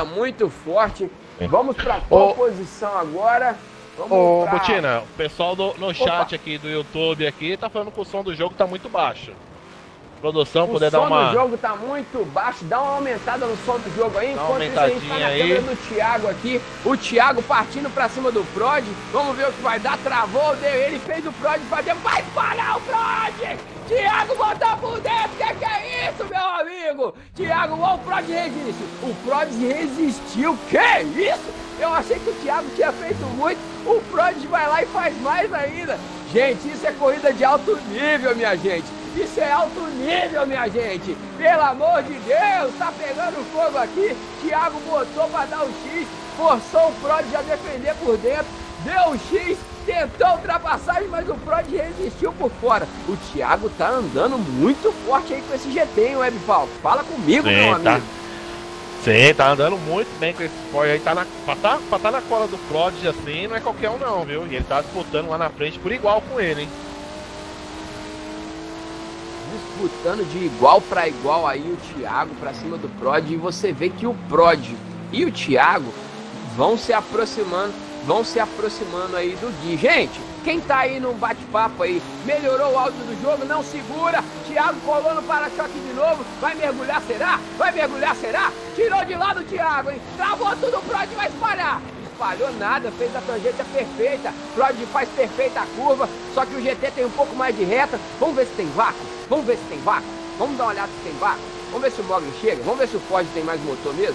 Vamos pra qual posição agora? Ô, Botina, o pessoal no chat aqui do YouTube aqui tá falando que o som do jogo tá muito baixo. Produção, poder dar uma... O som do jogo tá muito baixo, dá uma aumentada no som do jogo aí. Enquanto isso, a gente tá na câmera do Thiago aqui. O Thiago partindo pra cima do Prod. Vamos ver o que vai dar, travou, ele fez o Prod fazer... Vai parar o Prod! Thiago botou por dentro, que é isso, meu amigo? Thiago, o Prod resiste. O Prod resistiu, que isso? Eu achei que o Thiago tinha feito muito. O Prod vai lá e faz mais ainda. Gente, isso é corrida de alto nível, minha gente. Isso é alto nível, minha gente. Pelo amor de Deus, tá pegando fogo aqui. Thiago botou pra dar o X, forçou o Prod a defender por dentro, deu o X, tentou ultrapassagem, mas o Prod resistiu por fora. O Thiago tá andando muito forte aí com esse GT, hein, Webfalco? Fala comigo, sim, meu amigo. Sim, tá andando muito bem com esse Sport aí. Pra tá na cola do Prod assim, não é qualquer um não, viu? E ele tá disputando lá na frente por igual com ele, hein? Disputando de igual para igual aí o Thiago para cima do Prod, e você vê que o Prod e o Thiago vão se aproximando vão se aproximando aí do Gui. Gente, quem tá aí no bate-papo aí, melhorou o áudio do jogo, não segura. Thiago colou no para-choque de novo, vai mergulhar, será? Vai mergulhar, será? Tirou de lado o Thiago, hein? Travou tudo, o Prod vai espalhar. Espalhou nada, fez a tangência perfeita. Prod faz perfeita a curva, só que o GT tem um pouco mais de reta. Vamos ver se tem vácuo, vamos ver se tem vácuo. Vamos dar uma olhada se tem vácuo. Vamos ver se o Mogli chega, vamos ver se o Ford tem mais motor mesmo.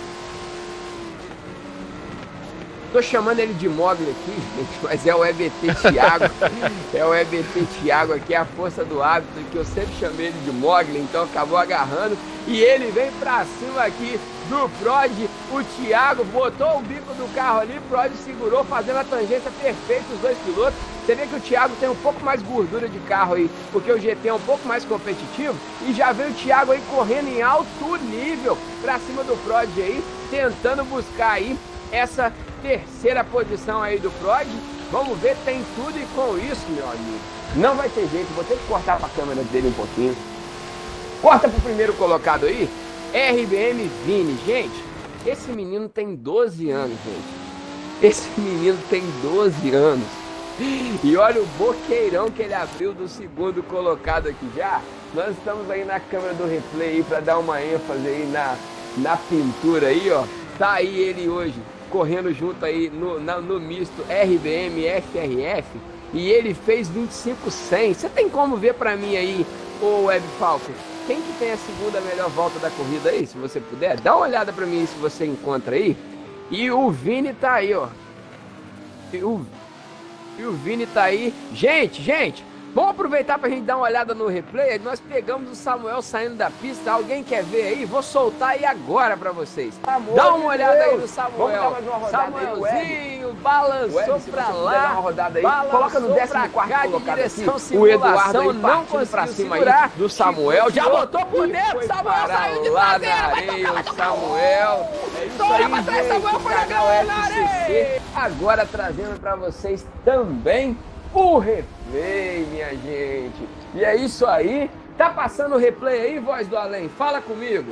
Tô chamando ele de Mogli aqui, gente, mas é o EBT Thiago. É o EBT Thiago aqui, a força do hábito, que eu sempre chamei ele de Mogli, então acabou agarrando. E ele vem pra cima aqui do Prod. O Thiago botou o bico do carro ali, Prod segurou, fazendo a tangência perfeita, os dois pilotos. Você vê que o Thiago tem um pouco mais gordura de carro aí, porque o GT é um pouco mais competitivo. E já vem o Thiago aí correndo em alto nível pra cima do Prod aí, tentando buscar aí essa terceira posição aí do Prod. Vamos ver, tem tudo, e com isso, meu amigo, não vai ter jeito, vou ter que cortar pra câmera dele um pouquinho. Corta pro primeiro colocado aí, RBM Vini. Gente, esse menino tem 12 anos, gente. Esse menino tem 12 anos. E olha o boqueirão que ele abriu do segundo colocado aqui já. Nós estamos aí na câmera do replay aí pra dar uma ênfase aí na pintura aí, ó. Tá aí ele hoje, correndo junto aí no misto RBM FRF, e ele fez 25.100. Você tem como ver pra mim aí, ô Web Falco, quem que tem a segunda melhor volta da corrida aí, se você puder? Dá uma olhada pra mim se você encontra aí. E o Vini tá aí, ó. E o Vini tá aí. Gente, vamos aproveitar pra gente dar uma olhada no replay. Nós pegamos o Samuel saindo da pista. Alguém quer ver aí? Vou soltar aí agora pra vocês. Dá uma olhada aí no Samuel. Vamos dar mais uma rodada. Samuelzinho balançou pra lá. Dar uma rodada aí. Coloca no 14º colocado aqui. O Eduardo não conseguiu pra cima segurar aí do Samuel. Já botou por dentro. Samuel saiu de traseira. O Samuel. Toma pra trás, Samuel foi na areia. Agora trazendo pra vocês também o replay, minha gente. E é isso aí. Tá passando o replay aí, voz do além? Fala comigo.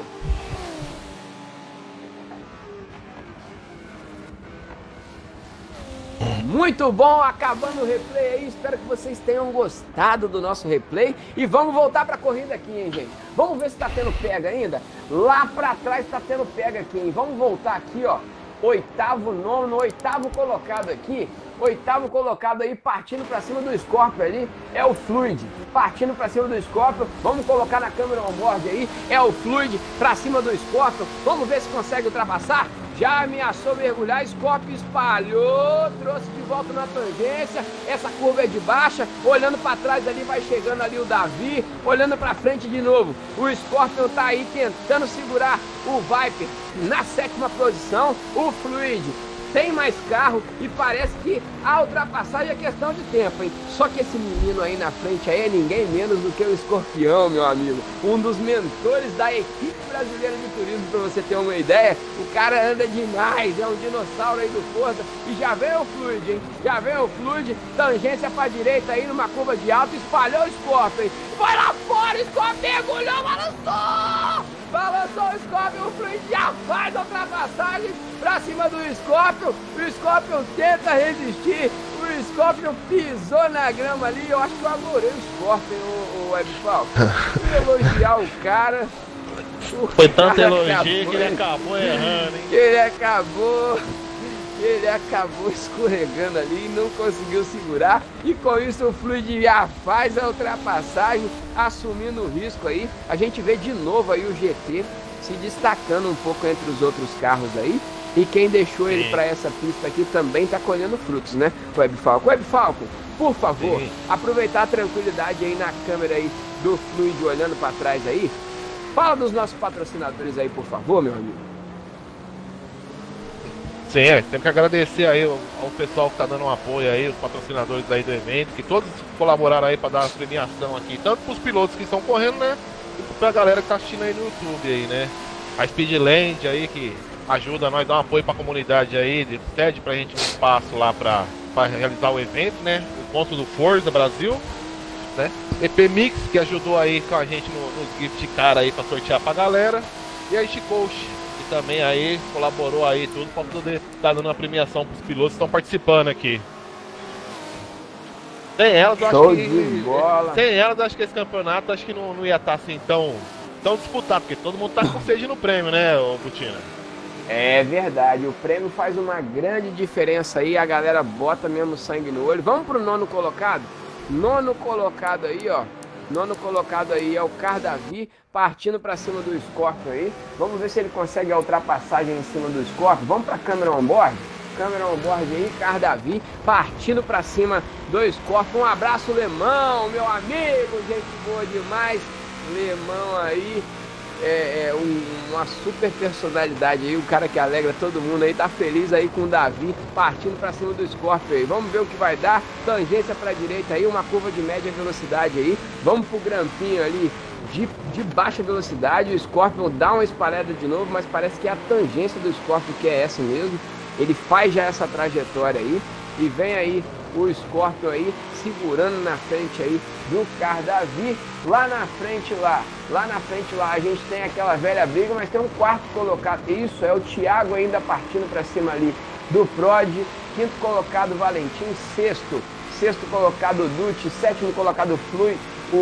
Muito bom, acabando o replay aí. Espero que vocês tenham gostado do nosso replay. E vamos voltar pra corrida aqui, hein, gente. Vamos ver se tá tendo pega ainda. Lá pra trás tá tendo pega aqui, hein. Vamos voltar aqui, ó. Oitavo, nono, oitavo colocado aqui. Oitavo colocado aí, partindo pra cima do Scorpio ali, é o Fluid. Partindo pra cima do Scorpio, vamos colocar na câmera on-board aí, é o Fluid pra cima do Scorpio. Vamos ver se consegue ultrapassar. Já ameaçou mergulhar, Scorpio espalhou, trouxe de volta na tangência. Essa curva é de baixa, olhando pra trás ali, vai chegando ali o Davi, olhando pra frente de novo. O Scorpio tá aí tentando segurar o Viper na 7ª posição. O Fluid tem mais carro e parece que a ultrapassagem é questão de tempo, hein? Só que esse menino aí na frente aí é ninguém menos do que o Escorpião, meu amigo. Um dos mentores da equipe brasileira de turismo, pra você ter uma ideia. O cara anda demais, é um dinossauro aí do Forza. E já vem o Fluid, hein? Já vem o Fluid, tangência pra direita aí numa curva de alto, espalhou o Scorpio, hein? Vai lá fora, o Scorpio mergulhou, balançou! Balançou o Scorpio, o Fluid já faz a ultrapassagem pra cima do Scorpio. O Scorpio tenta resistir, o Scorpio pisou na grama ali. Eu acho que eu adorei o Scorpio, o Webfall. Fui elogiar o cara. Foi tanto elogio que ele acabou errando, hein? Ele acabou escorregando ali e não conseguiu segurar. E com isso o Fluid já faz a ultrapassagem, assumindo o risco aí. A gente vê de novo aí o GT se destacando um pouco entre os outros carros aí. E quem deixou ele para essa pista aqui também tá colhendo frutos, né? Web Falco, por favor, aproveitar a tranquilidade aí na câmera aí do Fluid olhando para trás aí. Fala dos nossos patrocinadores aí, por favor, meu amigo. Sim, temos que agradecer aí ao pessoal que tá dando um apoio aí, os patrocinadores aí do evento, que todos colaboraram aí para dar a premiação aqui, tanto pros pilotos que estão correndo, né? E pra galera que tá assistindo aí no YouTube aí, né? A Speedland aí, que ajuda nós, dá um apoio pra comunidade aí, cede pra gente um espaço lá pra realizar o evento, né? O ponto do Forza Brasil, né? EP Mix, que ajudou aí com a gente nos gift card aí pra sortear pra galera. E a Coach, também aí colaborou aí tudo para poder estar dando uma premiação para os pilotos que estão participando aqui. Sem elas, eu acho que sem elas, acho que esse campeonato acho que não ia estar assim tão disputado, porque todo mundo tá com sede no prêmio, né, Butina? É verdade, o prêmio faz uma grande diferença aí, a galera bota mesmo sangue no olho. Vamos pro nono colocado? Nono colocado aí, ó. Nono colocado aí é o Cardavi, partindo para cima do Scorpion aí. Vamos ver se ele consegue a ultrapassagem em cima do Scorpion. Vamos para a câmera on-board? Câmera on-board aí, Cardavi, partindo para cima do Scorpion. Um abraço, Lemão, meu amigo, gente boa demais. Lemão aí, uma super personalidade aí, o cara que alegra todo mundo aí, tá feliz aí com o Davi, partindo pra cima do Scorpion aí. Vamos ver o que vai dar, tangência pra direita aí, uma curva de média velocidade aí, vamos pro grampinho ali de baixa velocidade, o Scorpion dá uma espalhada de novo, mas parece que é a tangência do Scorpion que é essa mesmo, ele faz já essa trajetória aí, e vem aí o Scorpion aí, segurando na frente aí do Cardavi. Lá na frente lá a gente tem aquela velha briga, mas tem um quarto colocado, isso, é o Thiago ainda partindo para cima ali do Prod, quinto colocado Valentim, sexto colocado Dutti, sétimo colocado Fluid,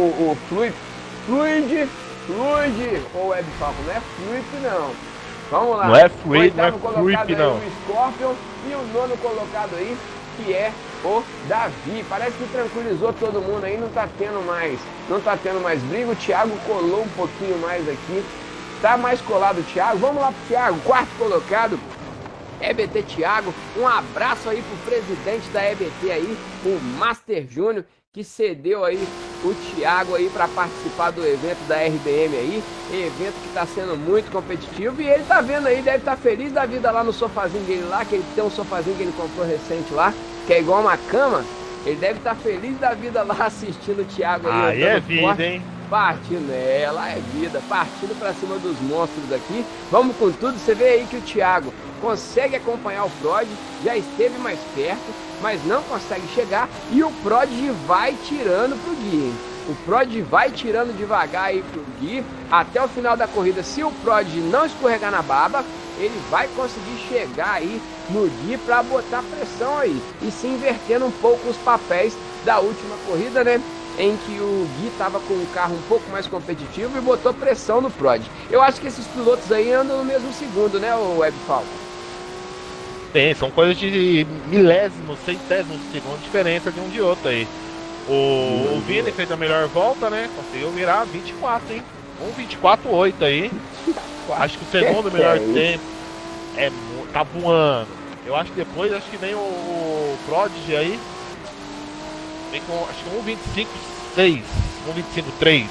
ou Web Falcon, não é Fluid não. Vamos lá. Não é Fluid, não é Fluid não. O Scorpion e o nono colocado aí, que é o Davi. Parece que tranquilizou todo mundo aí, não tá tendo mais briga. O Thiago colou um pouquinho mais aqui, tá mais colado o Thiago. Vamos lá pro Thiago, quarto colocado, EBT Thiago. Um abraço aí pro presidente da EBT aí, o Master Júnior, que cedeu aí o Thiago aí para participar do evento da RBM aí, evento que tá sendo muito competitivo, e ele tá vendo aí, deve estar feliz da vida lá no sofazinho dele lá, que ele tem um sofazinho que ele comprou recente lá, que é igual uma cama. Ele deve estar feliz da vida lá assistindo o Thiago aí. Aí é vida, forte, hein? Partindo, lá é vida, partindo pra cima dos monstros aqui. Vamos com tudo, você vê aí que o Thiago consegue acompanhar o Prod, já esteve mais perto, mas não consegue chegar, e o Prod vai tirando pro Gui, hein? O Prod vai tirando devagar aí pro Gui, até o final da corrida. Se o Prod não escorregar na baba, ele vai conseguir chegar aí no Gui para botar pressão aí, e se invertendo um pouco os papéis da última corrida, né? Em que o Gui estava com um carro um pouco mais competitivo e botou pressão no Prod. Eu acho que esses pilotos aí andam no mesmo segundo, né, o Web Falcon? Tem, são coisas de milésimos, centésimos de segundo de diferença de um de outro aí. O Vini fez a melhor volta, né? Conseguiu virar 24, hein? 1:24.8 aí. Acho que o segundo melhor tempo tá voando. Eu acho que depois, acho que vem o Prodigy aí. Vem com, acho que 1:25.6, 1:25.3.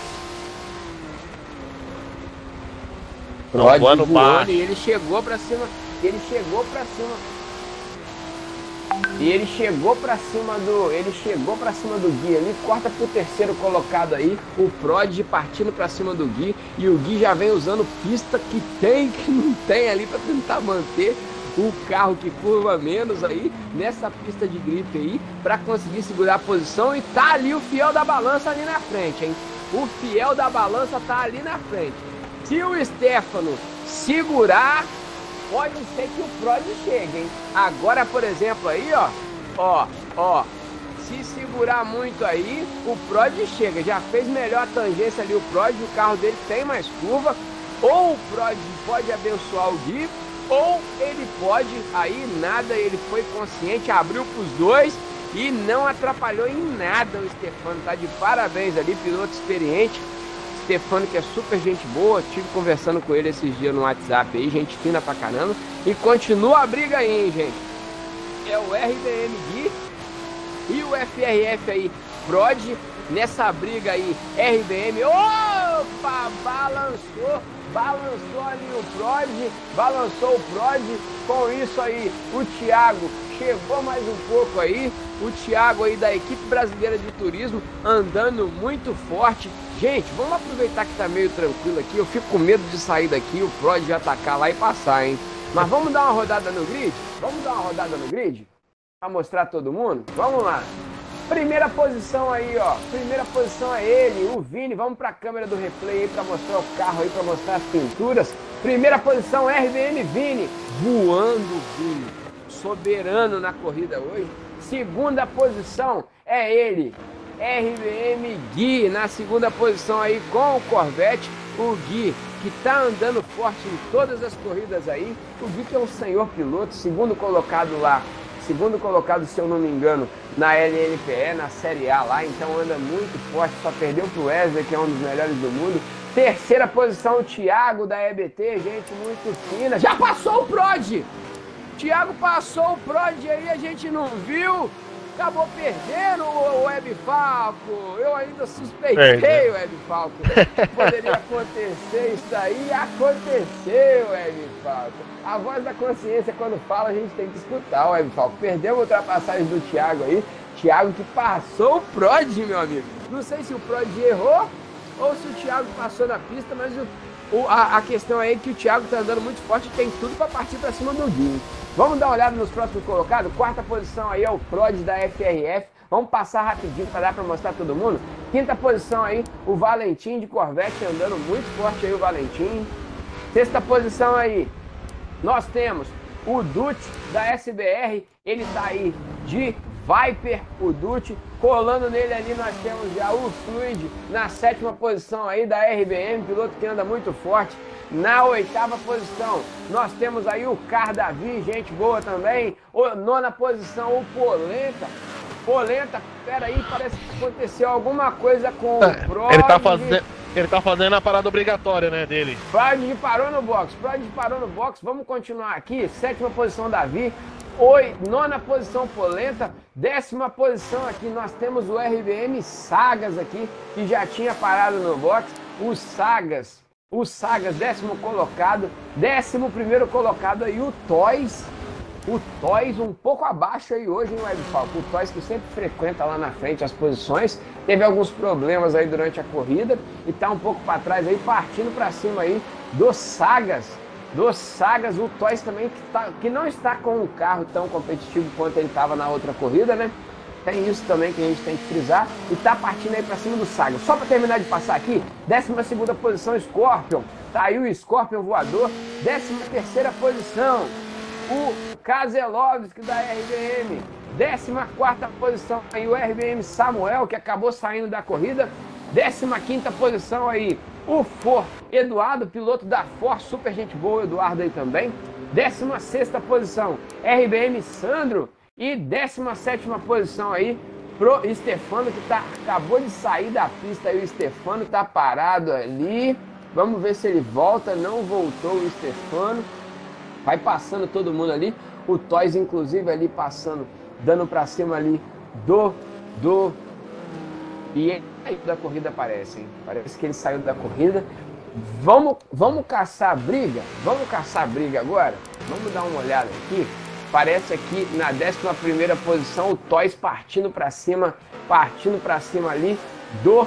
Prodigy voando, e ele chegou pra cima. E ele chegou pra cima do Gui ali, corta pro terceiro colocado aí, o Prod partindo pra cima do Gui, e o Gui já vem usando pista que não tem ali pra tentar manter o carro que curva menos aí, nessa pista de gripe aí, pra conseguir segurar a posição, e tá ali o fiel da balança ali na frente, hein? O fiel da balança tá ali na frente. Se o Stefano segurar, pode ser que o Prod chegue, hein? Agora, por exemplo, aí, ó, se segurar muito aí, o Prod chega. Já fez melhor a tangência ali o Prod, o carro dele tem mais curva. Ou o Prod pode abençoar o Gui, ou ele pode, aí nada, ele foi consciente, abriu pros dois e não atrapalhou em nada o Stefano. Tá de parabéns ali, piloto experiente. Stefano, que é super gente boa, estive conversando com ele esses dias no WhatsApp aí, gente fina pra caramba. E continua a briga aí, hein, gente. É o RBM Gui e o FRF aí, Prod, nessa briga aí, RBM, opa, balançou ali o Prod, balançou o Prod, com isso aí, o Thiago chegou mais um pouco aí, o Thiago aí da equipe brasileira de turismo, andando muito forte. Gente, vamos aproveitar que tá meio tranquilo aqui, eu fico com medo de sair daqui, o Prod já atacar lá e passar, hein. Mas vamos dar uma rodada no grid? Vamos dar uma rodada no grid? Pra mostrar todo mundo? Vamos lá. Primeira posição aí, ó. Primeira posição é ele, o Vini. Vamos pra câmera do replay aí pra mostrar o carro aí, pra mostrar as pinturas. Primeira posição, RBM Vini. Voando, Vini. Soberano na corrida hoje. Segunda posição é ele, RBM Gui. Na segunda posição aí com o Corvette, o Gui, que tá andando forte em todas as corridas aí. O Gui que é um senhor piloto, segundo colocado lá. Segundo colocado, se eu não me engano, na LLPE, na Série A lá, então anda muito forte, só perdeu pro Wesley, que é um dos melhores do mundo. Terceira posição, o Thiago da EBT, gente muito fina. Já passou o Prod! Thiago passou o Prod aí, a gente não viu. Acabou perdendo o Web Falco. Eu ainda suspeitei o Web Falco. Poderia acontecer isso aí, aconteceu, Web Falco. A voz da consciência, quando fala, a gente tem que escutar o Web Falco. Perdeu a ultrapassagem do Thiago aí. Thiago que passou o Prod, meu amigo. Não sei se o Prod errou ou se o Thiago passou na pista, mas a questão aí é que o Thiago tá andando muito forte e tem tudo para partir para cima do Guinho. Vamos dar uma olhada nos próximos colocados. Quarta posição aí é o Prod da FRF. Vamos passar rapidinho para dar para mostrar todo mundo. Quinta posição aí, o Valentim de Corvette, andando muito forte aí o Valentim. Sexta posição aí, nós temos o Dutti da SBR. Ele tá aí de Viper, o Dutti. Colando nele ali nós temos já o Fluid na sétima posição aí da RBM, piloto que anda muito forte. Na oitava posição, nós temos aí o Cardavi, gente boa também. Nona posição, o Polenta. Polenta, peraí, parece que aconteceu alguma coisa com o Prod. Ele tá fazendo a parada obrigatória, né, dele. Prod parou no box, vamos continuar aqui. Sétima posição, Davi. Nona posição, Polenta. Décima posição aqui, nós temos o RBM Sagas aqui, que já tinha parado no box. O Sagas, décimo colocado. 11º colocado aí, o Toys. O Toys um pouco abaixo aí hoje, hein, Web Falco? O Toys que sempre frequenta lá na frente as posições. Teve alguns problemas aí durante a corrida e tá um pouco para trás aí, partindo para cima aí do Sagas. O Toys também que não está com um carro tão competitivo quanto ele estava na outra corrida, né? Tem isso também que a gente tem que frisar. E tá partindo aí pra cima do Saga. Só pra terminar de passar aqui, 12ª posição, Scorpion. Tá aí o Scorpion voador. 13ª posição, o Kazelovski da RBM. 14ª posição aí, o RBM Samuel, que acabou saindo da corrida. 15ª posição aí, o For Eduardo, piloto da For, super gente boa, Eduardo aí também. 16ª posição, RBM Sandro. E 17ª posição aí pro Stefano, que acabou de sair da pista aí. O Stefano tá parado ali. Vamos ver se ele volta. Não voltou o Stefano. Vai passando todo mundo ali. O Toys, inclusive, ali passando, dando pra cima ali E ele saiu da corrida, parece, hein? Parece que ele saiu da corrida. Vamos caçar briga? Vamos caçar briga agora? Vamos dar uma olhada aqui. Parece aqui na 11ª posição o Toys partindo para cima ali do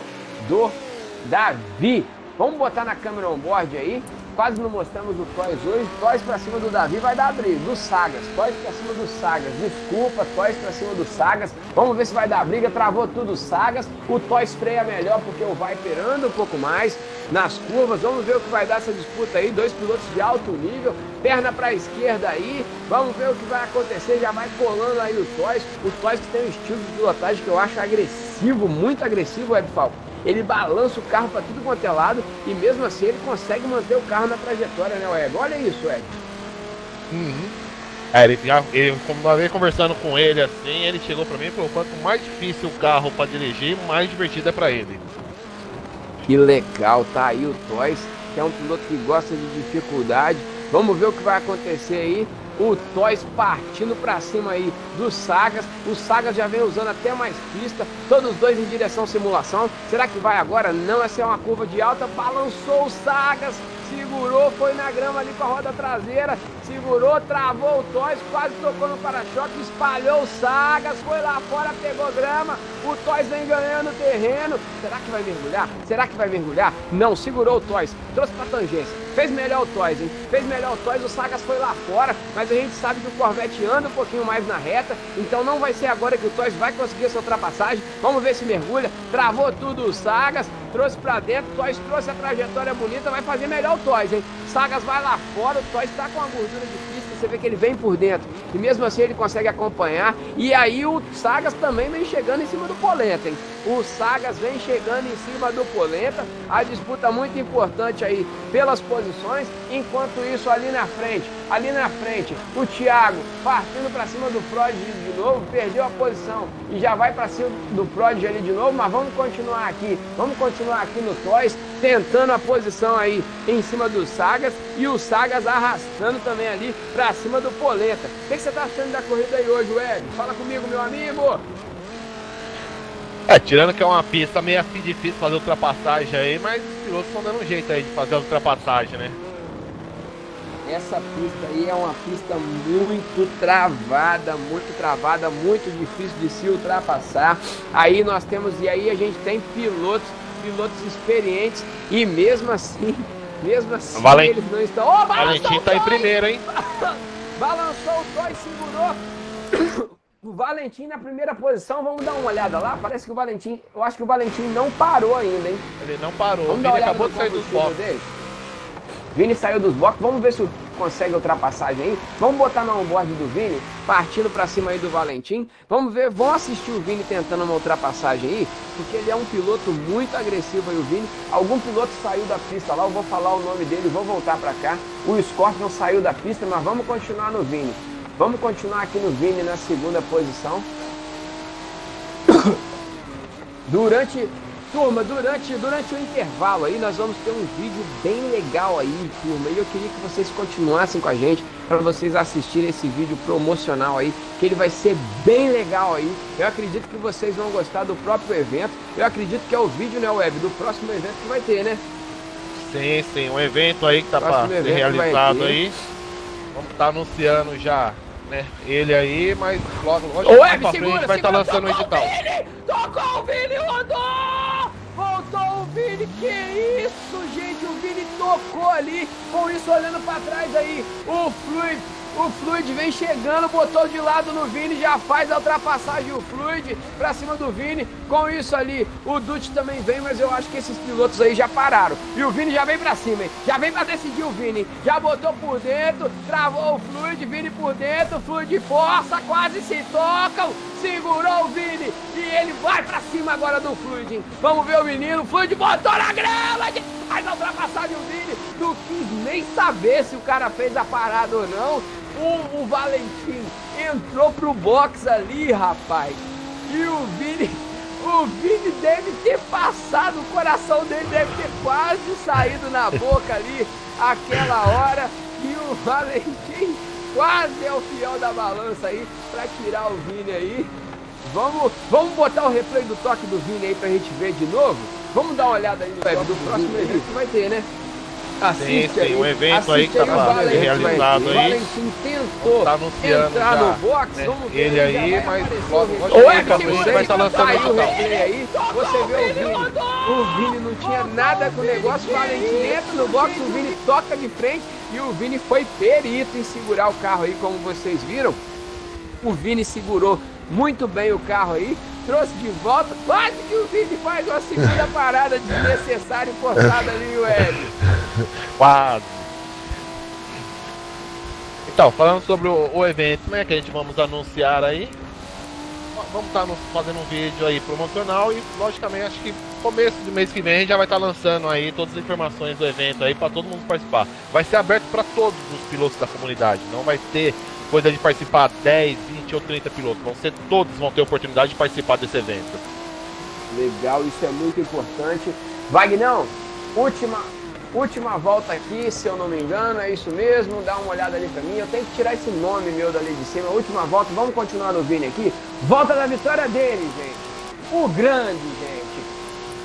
Davi. Vamos botar na câmera on-board aí. Quase não mostramos o Toys hoje. Toys para cima do Davi vai dar briga. Do Sagas. Toys para cima do Sagas. Desculpa, Toys para cima do Sagas. Vamos ver se vai dar briga. Travou tudo o Sagas. O Toys freia melhor porque o Viper anda um pouco mais nas curvas. Vamos ver o que vai dar essa disputa aí. Dois pilotos de alto nível. Perna para a esquerda aí. Vamos ver o que vai acontecer. Já vai colando aí o Toys. O Toys que tem um estilo de pilotagem que eu acho agressivo, muito agressivo, Web Falco. Ele balança o carro para tudo quanto é lado e mesmo assim ele consegue manter o carro na trajetória, né, Web? Olha isso, Web. Como uma vez conversando com ele assim, ele chegou para mim e falou: quanto mais difícil o carro para dirigir, mais divertido é para ele. Que legal, tá aí o Toys, que é um piloto que gosta de dificuldade. Vamos ver o que vai acontecer aí. O Toys partindo para cima aí do Sagas. O Sagas já vem usando até mais pista. Todos os dois em direção simulação. Será que vai agora? Não, essa é uma curva de alta. Balançou o Sagas. segurou, foi na grama ali com a roda traseira, segurou, travou o Toys, quase tocou no para-choque, espalhou o Sagas, foi lá fora, pegou grama, o Toys vem ganhando terreno. Será que vai mergulhar? Será que vai mergulhar? Não, segurou o Toys, trouxe pra tangência. Fez melhor o Toys, hein? Fez melhor o Toys, o Sagas foi lá fora, mas a gente sabe que o Corvette anda um pouquinho mais na reta, então não vai ser agora que o Toys vai conseguir essa ultrapassagem. Vamos ver se mergulha. Travou tudo o Sagas, trouxe pra dentro, o Toys trouxe a trajetória bonita, vai fazer melhor o Toys, hein? Sagas vai lá fora, o Toys tá com a gordura de pista, você vê que ele vem por dentro, e mesmo assim ele consegue acompanhar, e aí o Sagas também vem chegando em cima do Polenta, hein? O Sagas vem chegando em cima do Polenta, a disputa muito importante aí pelas posições, enquanto isso ali na frente, o Thiago partindo pra cima do Prodigy de novo, perdeu a posição e já vai pra cima do Prodigy ali de novo, mas vamos continuar aqui no Toys, tentando a posição aí em cima do Sagas, e o Sagas arrastando também ali pra cima do Polenta. O que você tá achando da corrida aí hoje, Web? Fala comigo, meu amigo! Tirando que é uma pista meio difícil fazer ultrapassagem aí, mas os pilotos estão dando um jeito aí de fazer a ultrapassagem, né? Essa pista aí é uma pista muito travada, muito difícil de se ultrapassar. Aí nós temos, e aí a gente tem pilotos experientes, e mesmo assim eles não estão... Oh, Valentim tá em primeiro, hein? Balançou o Toy, segurou. O Valentim na primeira posição, vamos dar uma olhada lá. Parece que o Valentim, eu acho que o Valentim não parou ainda, hein? Ele não parou, vamos o Vini acabou de sair dos boxes. Vini saiu dos boxes, vamos ver se consegue ultrapassagem aí. Vamos botar no onboard do Vini, partindo pra cima aí do Valentim. Vamos ver, vamos assistir o Vini tentando uma ultrapassagem aí, porque ele é um piloto muito agressivo aí, o Vini. Algum piloto saiu da pista lá, eu vou falar o nome dele e vou voltar pra cá. O Scorpion saiu da pista, mas vamos continuar no Vini. Vamos continuar aqui no Vini na segunda posição. Durante o intervalo aí, nós vamos ter um vídeo bem legal aí, turma. E eu queria que vocês continuassem com a gente, para vocês assistirem esse vídeo promocional aí, que ele vai ser bem legal aí. Eu acredito que vocês vão gostar do próprio evento. Eu acredito que é o vídeo, né, Web, do próximo evento que vai ter, né? Sim, um evento aí que tá para ser realizado aí. Vamos estar anunciando já, né, ele aí, mas logo mais pra frente vai estar lançando o edital. Tocou o Vini, rodou! Voltou o Vini, que isso, gente, o Vini tocou ali, com isso olhando pra trás aí, o Fluid vem chegando, botou de lado no Vini, já faz a ultrapassagem, o Fluid pra cima do Vini, com isso ali, o Dutti também vem, mas eu acho que esses pilotos aí já pararam, e o Vini já vem pra cima, hein? Já vem pra decidir o Vini, já botou por dentro, travou o Fluid, Vini por dentro, Fluid força, quase se tocam, segurou o Vini, e ele vai pra cima agora do Fluid, hein? Vamos ver o menino, o Fluid botou na grama, faz a ultrapassagem, o Vini não quis nem saber se o cara fez a parada ou não. O Valentim entrou pro box ali, rapaz, e o Vini deve ter passado, o coração dele deve ter quase saído na boca ali, aquela hora, e o Valentim quase é o fiel da balança aí, pra tirar o Vini aí. Vamos botar o replay do toque do Vini aí pra gente ver de novo? Vamos dar uma olhada aí no toque do próximo evento que vai ter, né? Assiste aí, um evento aí que tá sendo realizado aí. O Valentim tentou entrar no box, né? Vamos ver ele aí, mas logo vai estar lançando o replay aí. Você vê o Vini. O Vini não tinha nada com o negócio, o Valentim entra no box, o Vini toca de frente e o Vini foi perito em segurar o carro aí, como vocês viram. O Vini segurou muito bem o carro aí, trouxe de volta, quase que o Vini faz uma segunda parada desnecessária e forçada ali, o Hélio. Quase. Então, falando sobre o evento, né, que a gente vamos anunciar aí, vamos estar fazendo um vídeo aí promocional e, logicamente, acho que começo do mês que vem a gente já vai estar lançando aí todas as informações do evento aí para todo mundo participar. Vai ser aberto para todos os pilotos da comunidade, não vai ter coisa de participar 10, 20 ou 30 pilotos, todos vão ter oportunidade de participar desse evento. Legal, isso é muito importante. Vagnão, última volta aqui, se eu não me engano, é isso mesmo, dá uma olhada ali pra mim, eu tenho que tirar esse nome meu dali de cima, última volta, vamos continuar no Vini aqui, volta da vitória dele, gente, o grande, gente,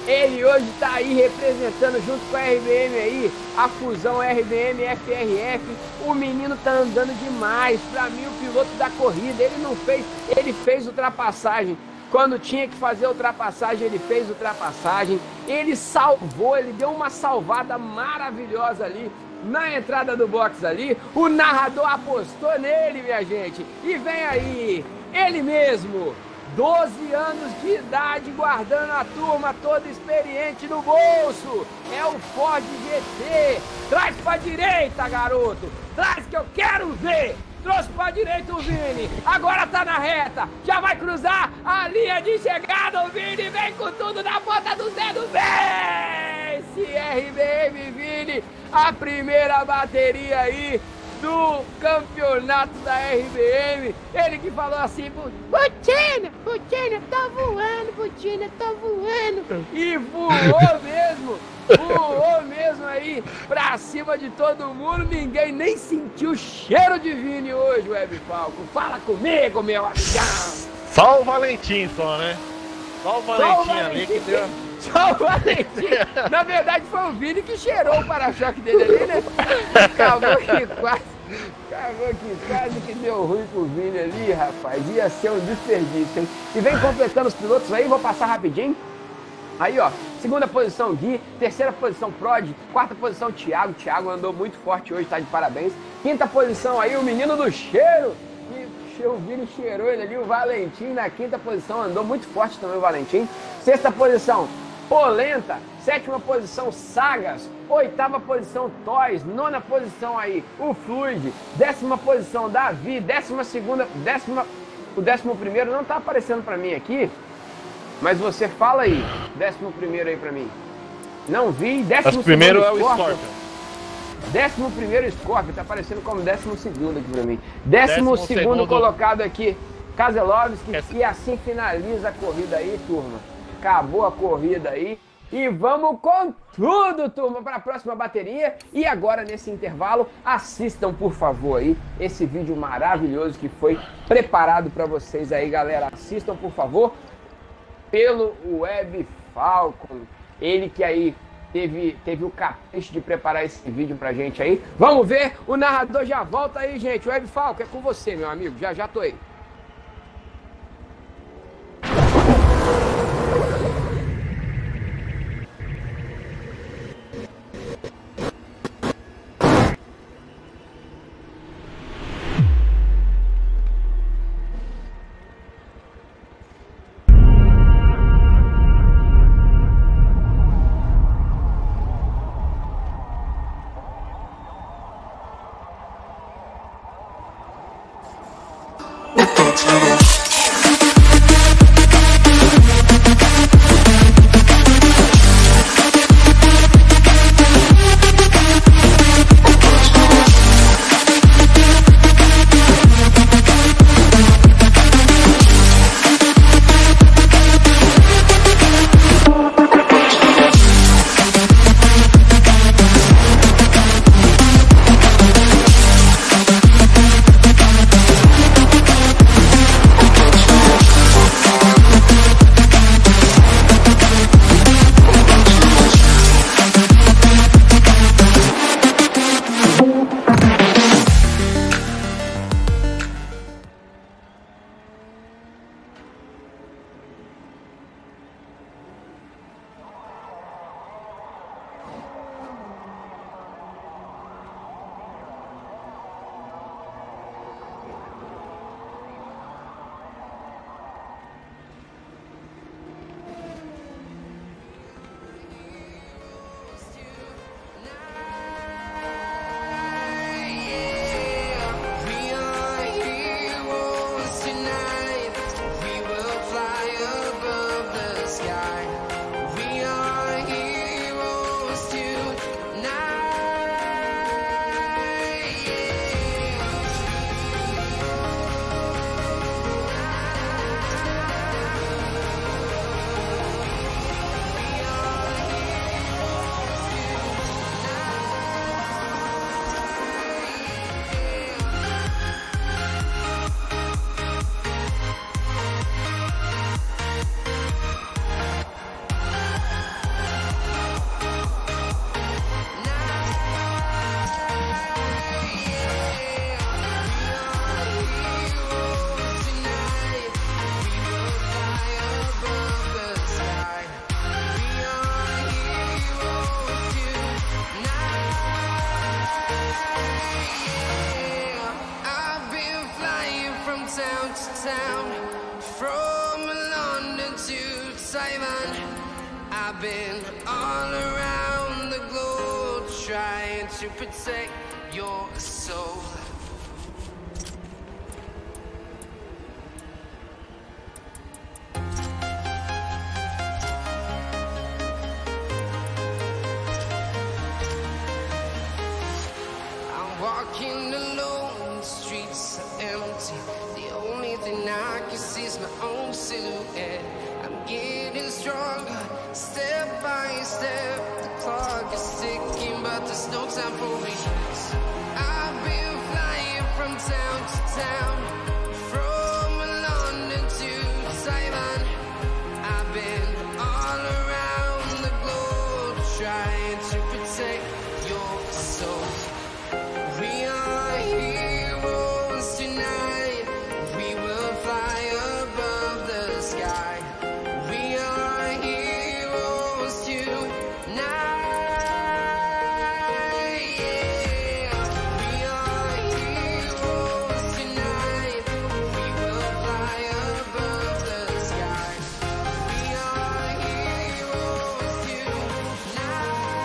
Ele hoje tá aí representando junto com a RBM aí, a fusão RBM-FRF. O menino tá andando demais. Pra mim, o piloto da corrida, ele fez ultrapassagem. Quando tinha que fazer ultrapassagem, ele fez ultrapassagem. Ele salvou, ele deu uma salvada maravilhosa ali na entrada do box ali. O narrador apostou nele, minha gente. E vem aí, ele mesmo, 12 anos de idade, guardando a turma, toda experiente no bolso. É o Ford GT. Traz pra direita, garoto. Traz que eu quero ver. Trouxe pra direita o Vini, agora tá na reta, já vai cruzar a linha de chegada, o Vini vem com tudo na ponta do dedo, vence RBM Vini, a primeira bateria aí do campeonato da RBM, ele que falou assim, Butina, tá voando, Butina, tá voando, e voou mesmo aí, pra cima de todo mundo, ninguém nem sentiu o cheiro de Vini hoje, Web Falco, fala comigo, meu amigão. Só o Valentim só, né? Só o Valentim ali que deu... Só o Valentim, na verdade foi o Vini que cheirou o para-choque dele ali, né? Acabou que quase que deu ruim pro Vini ali, rapaz, ia ser um desperdício, hein? E vem completando os pilotos aí, vou passar rapidinho. Aí, ó, segunda posição Gui, terceira posição Prod, quarta posição Thiago. Thiago andou muito forte hoje, tá de parabéns. Quinta posição aí, o menino do cheiro. E o Vini cheirou ele ali, o Valentim na quinta posição, andou muito forte também o Valentim. Sexta posição, Polenta. Sétima posição, Sagas. Oitava posição, Toys. Nona posição aí, o Fluid. Décima posição, Davi. O 11º não tá aparecendo pra mim aqui. Mas você fala aí, 11º aí pra mim. Não vi, 11º é o Scorpion. 11º Scorpion, tá aparecendo como 12º aqui pra mim. 12º colocado aqui, Kazelovski, e assim finaliza a corrida aí, turma. Acabou a corrida aí. E vamos com tudo, turma, para a próxima bateria. E agora, nesse intervalo, assistam, por favor, aí esse vídeo maravilhoso que foi preparado para vocês aí, galera. Assistam, por favor, pelo Web Falcon. Ele que aí teve o capricho de preparar esse vídeo pra gente aí. Vamos ver, o narrador já volta aí, gente. Web Falcon, é com você, meu amigo. Já tô aí. town to town, from London to Taiwan. I've been all around the globe trying to protect your soul. Walking alone, the streets are empty. The only thing I can see is my own silhouette. I'm getting stronger, step by step. The clock is ticking, but there's no time for regrets. I've been flying from town to town, from London to Taiwan. I've been all around the globe trying to protect your soul. We are heroes tonight. We will fly above the sky. We are heroes tonight. Yeah. We are heroes tonight. We will fly above the sky. We are heroes tonight.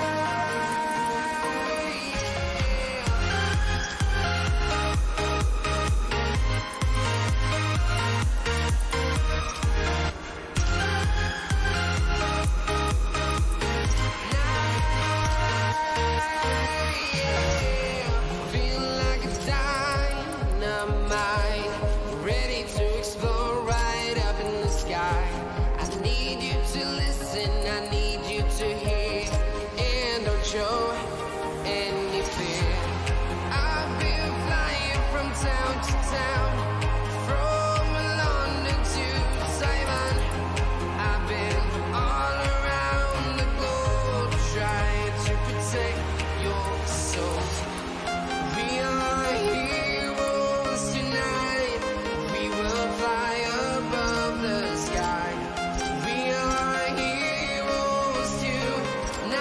Feel like a dynamite, ready to explode right up in the sky. I need you to listen, I need you to hear, and don't show any fear. I've been flying from town to town, from London to Taiwan. I've been all around the globe trying to protect your soul. We are heroes tonight. We will fly above the sky. We are heroes tonight.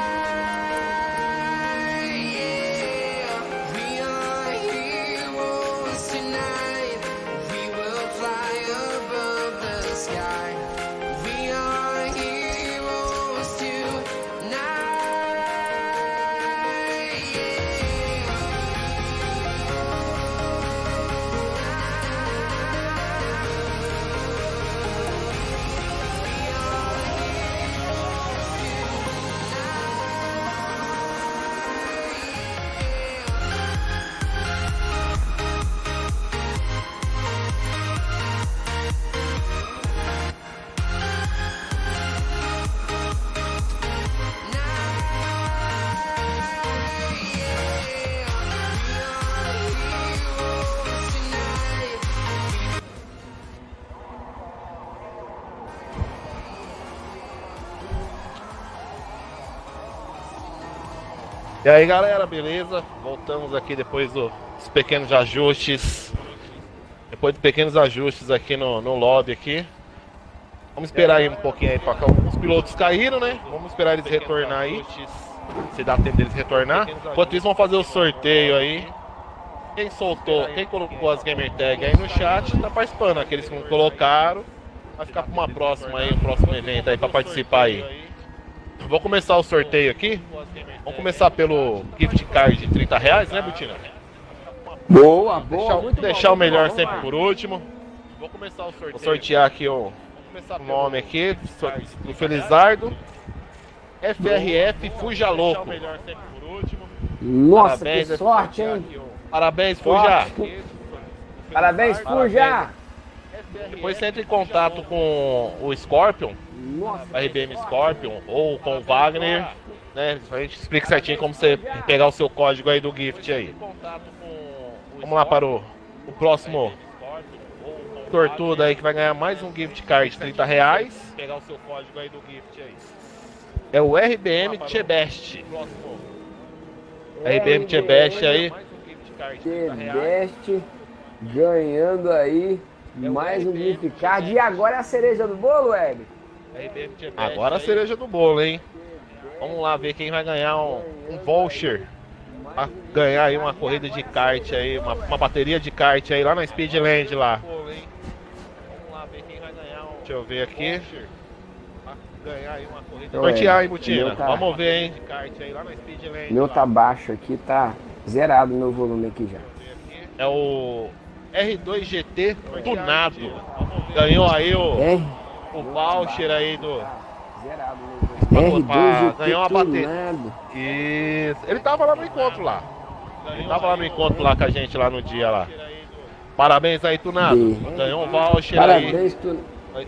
Yeah. We are heroes tonight. We will fly above the sky. We are heroes tonight. E aí galera, beleza? Voltamos aqui depois dos pequenos ajustes. Depois de pequenos ajustes aqui no lobby aqui. Vamos esperar aí um pouquinho aí pra cá. Os pilotos caíram, né? Vamos esperar eles retornar aí. Se dá tempo deles retornar. Enquanto isso, vamos fazer o sorteio aí. Quem soltou, quem colocou as gamer tag aí no chat tá participando. Aqueles que não colocaram, vai ficar pra uma próxima aí, um próximo evento aí pra participar aí. Vou começar o sorteio aqui. Vamos começar pelo gift card de R$30, né, Butina? Boa, boa. Deixar o melhor sempre por último. Vou começar o sorteio. Vou sortear aqui o nome aqui do Felizardo. FRF Fuja Louco. Nossa, parabéns, que sorte, hein? Parabéns, Fuja. Parabéns, Fuja. Depois você entra em contato com o Scorpion, a RBM Scorpion, ou com o Wagner, né? A gente explica certinho como você pegar o seu código aí do gift aí. Vamos lá para o próximo sortudo aí que vai ganhar mais um gift card de R$30. Pegar o seu código aí do gift aí. É o RBM Chebest. RBM Chebest aí. Chebest ganhando aí mais um gift card. E agora é a cereja do bolo, Web? Agora a cereja do bolo, hein? Vamos lá ver quem vai ganhar um voucher Pra ganhar aí uma corrida de kart aí, uma bateria de kart aí lá na Speedland lá. Vamos lá ver quem vai ganhar. Deixa eu ver aqui. Pra ganhar aí uma corrida. Sortear aí, Butina. Vamos ver, hein? De kart aí lá na Speedland. Meu tá baixo aqui, tá zerado meu volume aqui já. É o R2 GT tunado. Ganhou aí o voucher aí do... Zerado meu volume. Ganhou uma bateria. Isso. Ele tava lá no encontro lá. Ele tava lá no encontro lá com a gente lá no dia lá. Parabéns aí, tunado. Ganhou um voucher aí. Parabéns, tunado.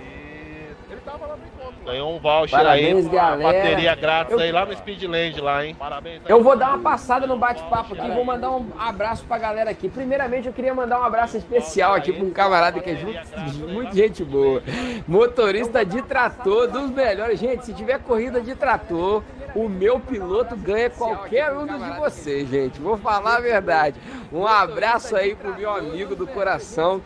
Ele tava lá no encontro. Ganhou um voucher Parabéns, aí. galera. Bateria grátis aí lá no Speedland lá, hein? Parabéns aí. Eu vou dar uma passada no bate-papo aqui, vou mandar um abraço pra galera aqui. Primeiramente, eu queria mandar um abraço especial aqui pra um camarada que é muito gente boa. Motorista de trator, dos melhores. Gente, se tiver corrida de trator, o meu piloto ganha qualquer um dos de vocês, gente. Vou falar a verdade. Um abraço aí pro meu amigo do coração,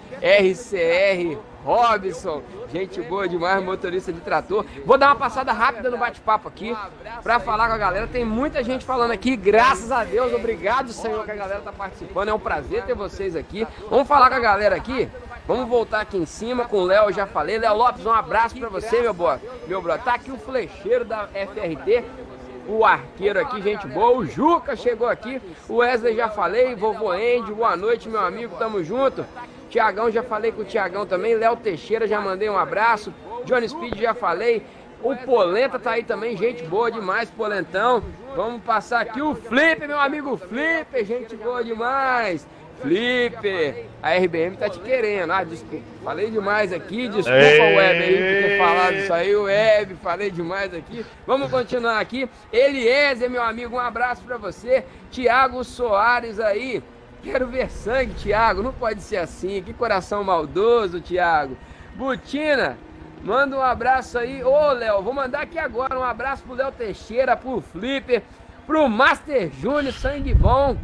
RCR Robson, gente boa demais, motorista de trator. Vou dar uma passada rápida no bate-papo aqui pra falar com a galera. Tem muita gente falando aqui, graças a Deus, obrigado, Senhor, que a galera tá participando. É um prazer ter vocês aqui. Vamos falar com a galera aqui. Vamos voltar aqui em cima com o Léo, eu já falei. Léo Lopes, um abraço pra você, meu bro. Tá aqui o flecheiro da FRT, o arqueiro aqui, gente boa. O Juca chegou aqui, o Wesley já falei, vovô Andy, boa noite, meu amigo, tamo junto. Tiagão, já falei com o Tiagão também. Léo Teixeira, já mandei um abraço. Johnny Speed, já falei. O Polenta tá aí também, gente boa demais, Polentão. Vamos passar aqui o Flipper, meu amigo Flipper, gente boa demais. Flipper, a RBM tá te querendo. Ah, desculpa, falei demais aqui. Desculpa, Web, aí, por ter falado isso aí. Web, falei demais aqui. Vamos continuar aqui. Eliezer, meu amigo, um abraço pra você. Tiago Soares aí. Quero ver sangue, Thiago, não pode ser assim, que coração maldoso, Thiago. Butina, manda um abraço aí. Ô, Léo, vou mandar aqui agora um abraço pro Léo Teixeira, pro Flipper, pro Master Júnior, sangue bom.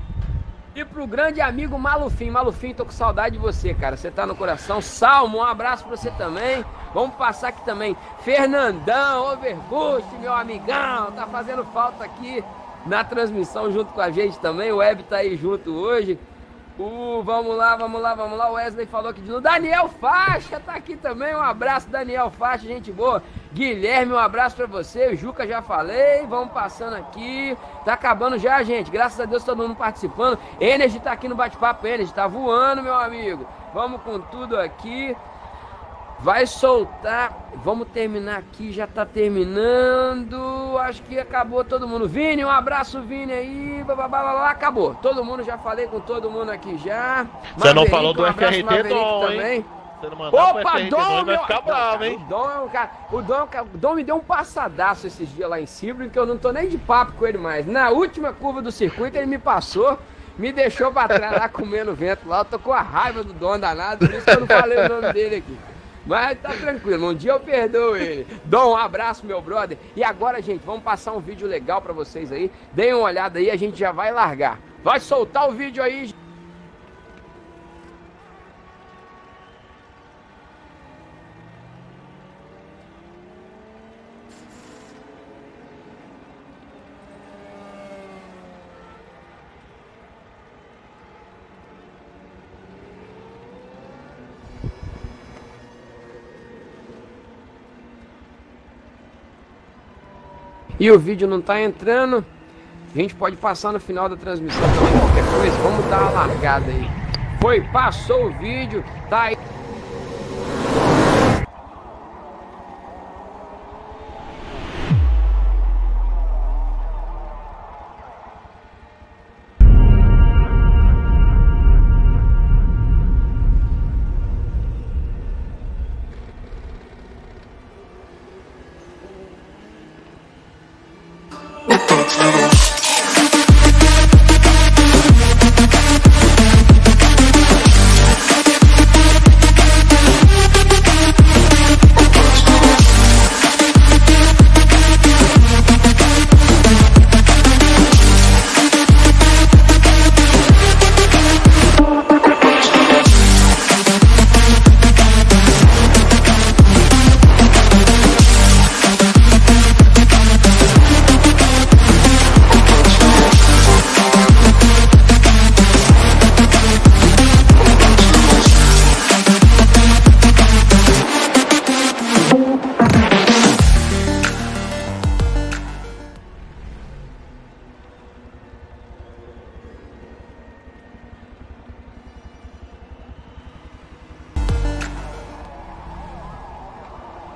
E pro grande amigo Malufim. Malufim, tô com saudade de você, cara, você tá no coração. Salmo, um abraço pra você também. Vamos passar aqui também. Fernandão, Overboost, meu amigão, tá fazendo falta aqui na transmissão junto com a gente também. O Web tá aí junto hoje. Vamos lá. O Wesley falou aqui de novo. Daniel Faixa tá aqui também. Um abraço, Daniel Faixa, gente boa. Guilherme, um abraço pra você. O Juca, já falei. Vamos passando aqui. Tá acabando já, gente. Graças a Deus, todo mundo participando. Energy tá aqui no bate-papo. Energy tá voando, meu amigo. Vamos com tudo aqui. Vai soltar, vamos terminar aqui, já tá terminando, acho que acabou todo mundo. Vini, um abraço, Vini aí, acabou, todo mundo, já falei com todo mundo aqui já. Você não falou do FRT Dom, hein? Você não mandou pro FRT Dom, vai ficar bravo, hein? O Dom é um cara, o Dom me deu um passadaço esses dias lá em Sebring, que eu não tô nem de papo com ele mais. Na última curva do circuito ele me passou, me deixou pra trás lá comendo vento lá, eu tô com a raiva do Dom danado, por isso que eu não falei o nome dele aqui. Mas tá tranquilo, um dia eu perdoo ele. Dom, um abraço, meu brother. E agora, gente, vamos passar um vídeo legal pra vocês aí. Deem uma olhada aí, a gente já vai largar. Vai soltar o vídeo aí. E o vídeo não tá entrando. A gente pode passar no final da transmissão também, qualquer coisa. Vamos dar uma largada aí. Foi, passou o vídeo, tá aí.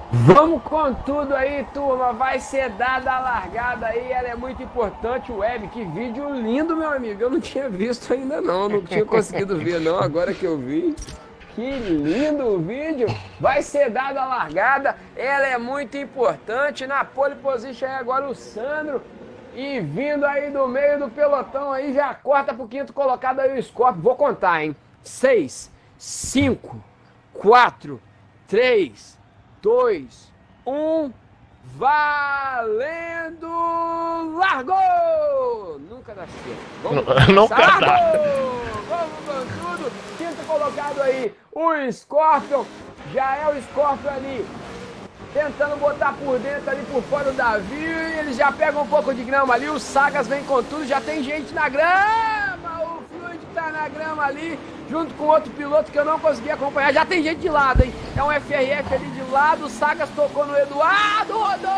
Vamos com tudo aí, turma. Vai ser dada a largada aí. Ela é muito importante. Web, que vídeo lindo, meu amigo. Eu não tinha visto ainda não tinha conseguido ver não, agora que eu vi. Que lindo o vídeo. Vai ser dada a largada. Ela é muito importante. Na pole position aí agora o Sandro. E vindo aí do meio do pelotão aí, já corta pro quinto colocado aí o Scorpio. Vou contar, hein? 6, 5, 4, 3, 2, 1, valendo! Largou! Nunca dá certo. Vamos nunca dá. Vamos com tudo. Quinto colocado aí, o Scorpion. Já é o Scorpion ali, tentando botar por dentro ali, por fora o Davi. Eles já pegam um pouco de grama ali. O Sagas vem com tudo. Já tem gente na grama. O Fluid tá na grama ali, junto com outro piloto que eu não consegui acompanhar. Já tem gente de lado, hein? É um FRF ali de lado. O Sagas tocou no Eduardo.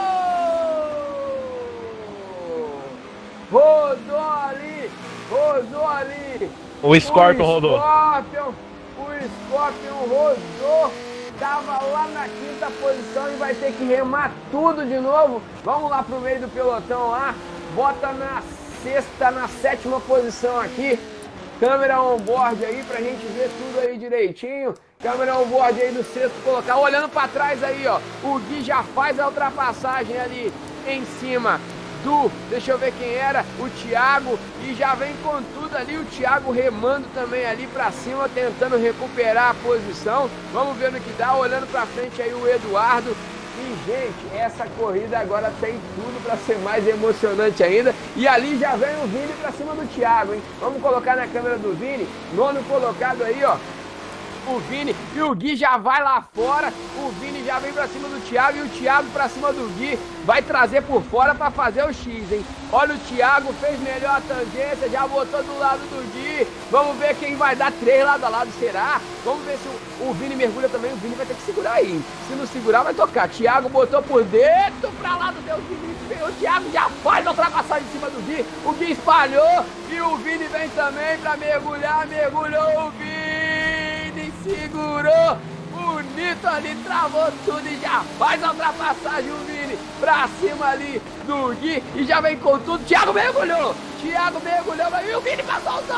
Rodou ali. O Scorpion rodou. O Scorpion rodou. Tava lá na quinta posição e vai ter que remar tudo de novo. Vamos lá pro meio do pelotão lá. Bota na sexta, na sétima posição aqui. Câmera on-board aí pra gente ver tudo aí direitinho. Câmera on-board aí do sexto colocar. Olhando pra trás aí, ó. O Gui já faz a ultrapassagem ali em cima do, deixa eu ver quem era, o Thiago, e já vem com tudo ali, o Thiago remando também ali pra cima, tentando recuperar a posição. Vamos ver no que dá, olhando pra frente aí o Eduardo. E, gente, essa corrida agora tem tudo pra ser mais emocionante ainda. E ali já vem o Vini pra cima do Thiago, hein? Vamos colocar na câmera do Vini, nono colocado aí, ó. O Vini e o Gui já vai lá fora. O Vini já vem pra cima do Thiago e o Thiago pra cima do Gui. Vai trazer por fora pra fazer o X, hein? Olha, o Thiago fez melhor a tangência, já botou do lado do Gui. Vamos ver quem vai dar 3 lado a lado, será? Vamos ver se o Vini mergulha também. O Vini vai ter que segurar aí, hein? Se não segurar, vai tocar. Thiago botou por dentro, pra lá do Deus Felipe. O Thiago já faz a ultrapassagem em cima do Gui. O Gui espalhou e o Vini vem também pra mergulhar. Mergulhou o Vini. Segurou, bonito ali, travou tudo e já faz a ultrapassagem o Vini pra cima ali do Gui e já vem com tudo. Thiago mergulhou e o Vini passou os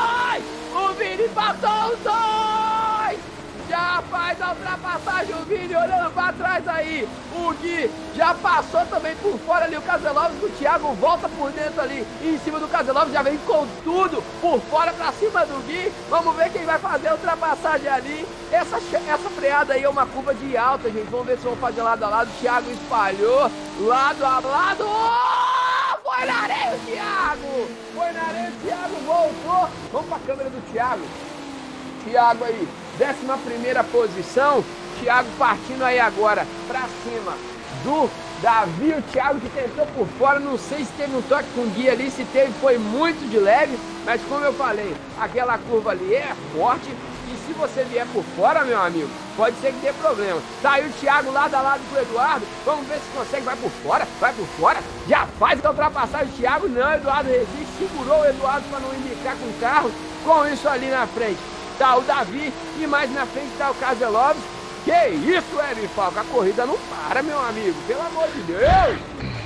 dois, já faz a ultrapassagem o Vini, olhando pra trás aí, o Gui já passou também por fora ali o Caselovski, o Thiago volta por dentro ali, em cima do Caselovski, já vem com tudo por fora pra cima do Gui. Vamos ver quem vai fazer a ultrapassagem ali. Essa freada aí é uma curva de alta, gente, vamos ver se vão fazer lado a lado. O Thiago espalhou, lado a lado, foi na areia o Thiago, voltou. Vamos pra câmera do Thiago aí, 11ª posição. Thiago partindo aí agora pra cima do Davi. O Thiago que tentou por fora, não sei se teve um toque com o Gui ali, se teve foi muito de leve, mas como eu falei, aquela curva ali é forte e se você vier por fora, meu amigo, pode ser que dê problema. Tá aí o Thiago lado a lado com o Eduardo, vamos ver se consegue, vai por fora, já faz a ultrapassagem. O Thiago não, Eduardo resiste, segurou o Eduardo para não imbicar com o carro. Com isso ali na frente tá o Davi e mais na frente tá o Caselovski. Que isso, Erin Falco, a corrida não para, meu amigo, pelo amor de Deus.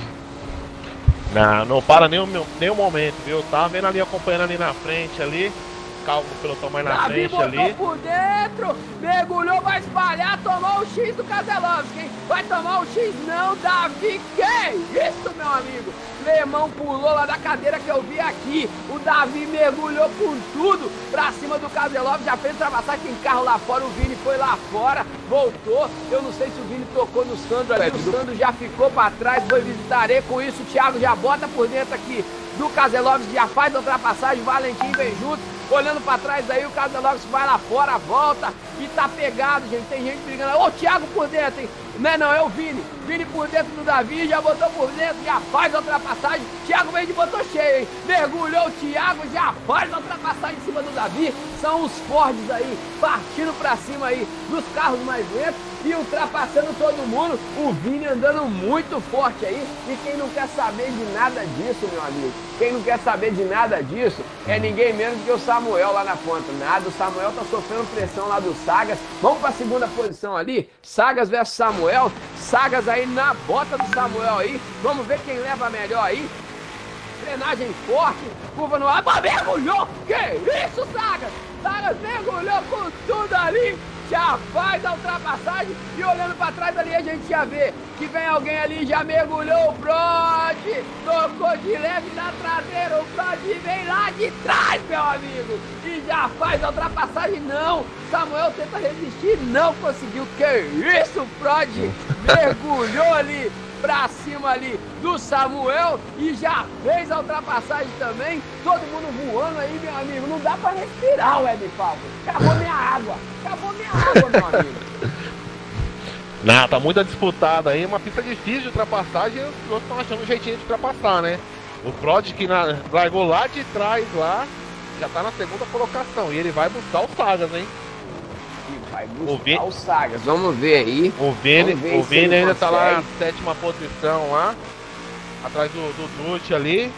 Não para nenhum momento, viu? Tava vendo ali, acompanhando ali na frente ali. Calma, o pelotão mais na Davi frente ali. Davi botou por dentro, mergulhou, vai espalhar, tomou o X do Caselovski, hein? Vai tomar o X não, Davi, que isso, meu amigo? Lemão pulou lá da cadeira que eu vi aqui. O Davi mergulhou com tudo pra cima do Caselovski, já fez ultrapassagem, tem carro lá fora, o Vini foi lá fora, voltou. Eu não sei se o Vini tocou no Sandro ali, o Sandro já ficou pra trás, foi visitarei. Com isso o Thiago já bota por dentro aqui do Caselovski, já faz a ultrapassagem, Valentim vem junto. Olhando pra trás aí, o Caselovski vai lá fora, volta e tá pegado, gente. Tem gente brigando. Ô, o Thiago por dentro, hein? Não, é o Vini. Vini por dentro do Davi, já botou por dentro, já faz a ultrapassagem. Thiago vem de botou cheio, hein? Mergulhou o Thiago, já faz a ultrapassagem em cima do Davi. São os Fords aí, partindo pra cima aí dos carros mais lentos e ultrapassando todo mundo. O Vini andando muito forte aí. E quem não quer saber de nada disso, meu amigo, quem não quer saber de nada disso é ninguém menos do que o Samuel lá na ponta. Nada, o Samuel tá sofrendo pressão lá do Sagas. Vamos pra segunda posição ali, Sagas versus Samuel. Sagas aí na bota do Samuel aí. Vamos ver quem leva melhor aí. Frenagem forte, curva no ar, mergulhou! Que isso, Sagas? Sagas mergulhou com tudo ali, já faz a ultrapassagem e olhando pra trás ali a gente já vê que vem alguém ali, já mergulhou o Prod, tocou de leve na traseira, o Prod vem lá de trás, meu amigo, e já faz a ultrapassagem. Não, Samuel tenta resistir, não conseguiu. Que isso, Prod mergulhou ali pra cima ali do Samuel e já fez a ultrapassagem também. Todo mundo voando aí, meu amigo. Não dá pra respirar, Web Falcon. Acabou minha água, meu amigo. Não, tá muito disputada aí. Uma pista difícil de ultrapassagem. Os pilotos estão achando um jeitinho de ultrapassar, né? O Prod que largou lá de trás lá, já tá na segunda colocação. E ele vai buscar o Sagas, hein? Vai buscar o Sagas, vamos ver aí. O Vini ainda tá lá na sétima posição lá, atrás do Dutti ali.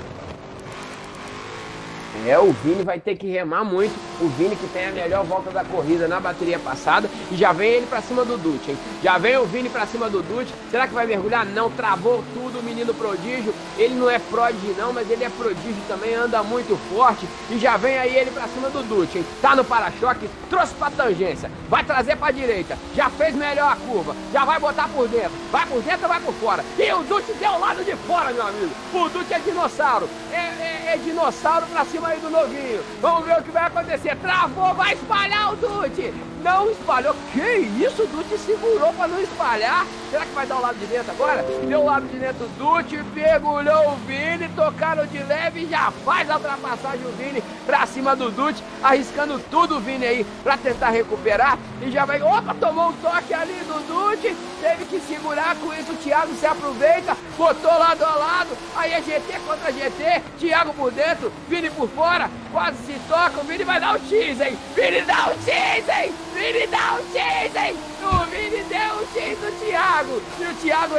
O Vini vai ter que remar muito. O Vini que tem a melhor volta da corrida na bateria passada. E já vem ele pra cima do Dutti, hein? Já vem o Vini pra cima do Dutti. Será que vai mergulhar? Não, travou tudo o menino prodígio. Ele não é prodígio não, mas ele é prodígio também, anda muito forte. E já vem aí ele pra cima do Dutti, hein? Tá no para-choque, trouxe pra tangência. Vai trazer pra direita. Já fez melhor a curva. Já vai botar por dentro. Vai por dentro ou vai por fora? E o Dutti deu o lado de fora, meu amigo. O Dutti é dinossauro. É dinossauro pra cima aí do novinho. Vamos ver o que vai acontecer. Travou, vai espalhar o Dutti. Não espalhou. Que isso? O Dutti segurou pra não espalhar. Será que vai dar o lado de dentro agora? Deu o lado de dentro do Dutti, mergulhou o Vini, tocaram de leve e já faz a ultrapassagem o Vini pra cima do Dutti, arriscando tudo o Vini aí pra tentar recuperar. E já vai... Opa, tomou um toque ali do Dutti, teve que segurar, com isso o Thiago se aproveita, botou lado a lado, aí é GT contra GT, Thiago por dentro, Vini por fora, quase se toca, o Vini vai dar o X, hein? Vini dá o X, hein? Vini dá o X, hein? O Vini deu o X do Thiago, e o Thiago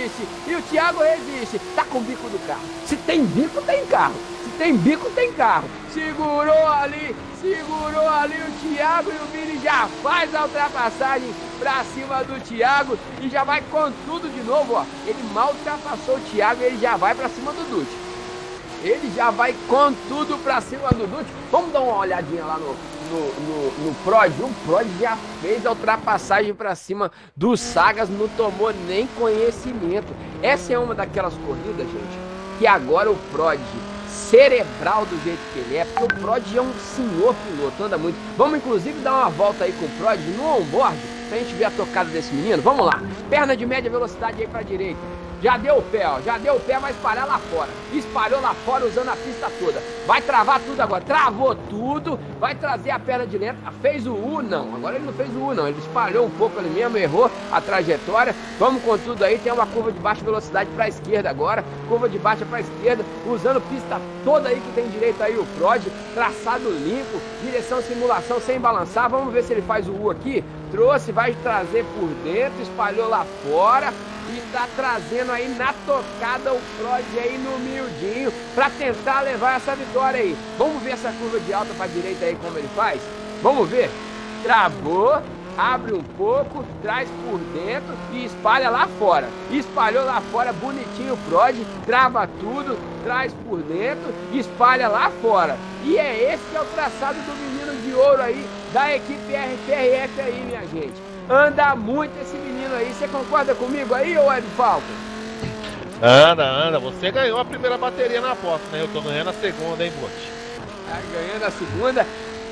resiste, tá com o bico do carro. Se tem bico, tem carro. Se tem bico, tem carro. Segurou ali o Thiago e o Vini já faz a ultrapassagem pra cima do Thiago e já vai com tudo de novo, ó. Ele mal ultrapassou o Thiago e ele já vai pra cima do Dutti. Ele já vai com tudo pra cima do Dutti. Vamos dar uma olhadinha lá no Prod. O Prod já fez a ultrapassagem pra cima do Sagas, não tomou nem conhecimento. Essa é uma daquelas corridas, gente, que agora o Prod, cerebral do jeito que ele é, porque o Prod é um senhor piloto, anda muito. Vamos inclusive dar uma volta aí com o Prod no onboard, pra gente ver a tocada desse menino. Vamos lá, perna de média velocidade aí pra direita. Já deu o pé, ó, já deu o pé, vai espalhar lá fora. Espalhou lá fora usando a pista toda. Vai travar tudo agora, travou tudo. Vai trazer a perna de dentro. Fez o U, não, agora ele não fez o U não. Ele espalhou um pouco ali mesmo, errou a trajetória. Vamos com tudo aí, tem uma curva de baixa velocidade pra esquerda agora. Curva de baixa pra esquerda, usando pista toda aí que tem direito aí o Prod. Traçado limpo, direção simulação sem balançar. Vamos ver se ele faz o U aqui. Trouxe, vai trazer por dentro, espalhou lá fora. E tá trazendo aí na tocada o Prod aí no miudinho pra tentar levar essa vitória aí. Vamos ver essa curva de alta pra direita aí como ele faz? Vamos ver. Travou, abre um pouco, traz por dentro e espalha lá fora. Espalhou lá fora, bonitinho o Prod, trava tudo, traz por dentro e espalha lá fora. E é esse que é o traçado do menino de ouro aí, da equipe RPRF aí, minha gente. Anda muito esse menino aí, você concorda comigo aí, ô Web Falcon? Anda, você ganhou a primeira bateria na aposta, né? Eu tô ganhando a segunda, hein, Bote? Tá ganhando a segunda,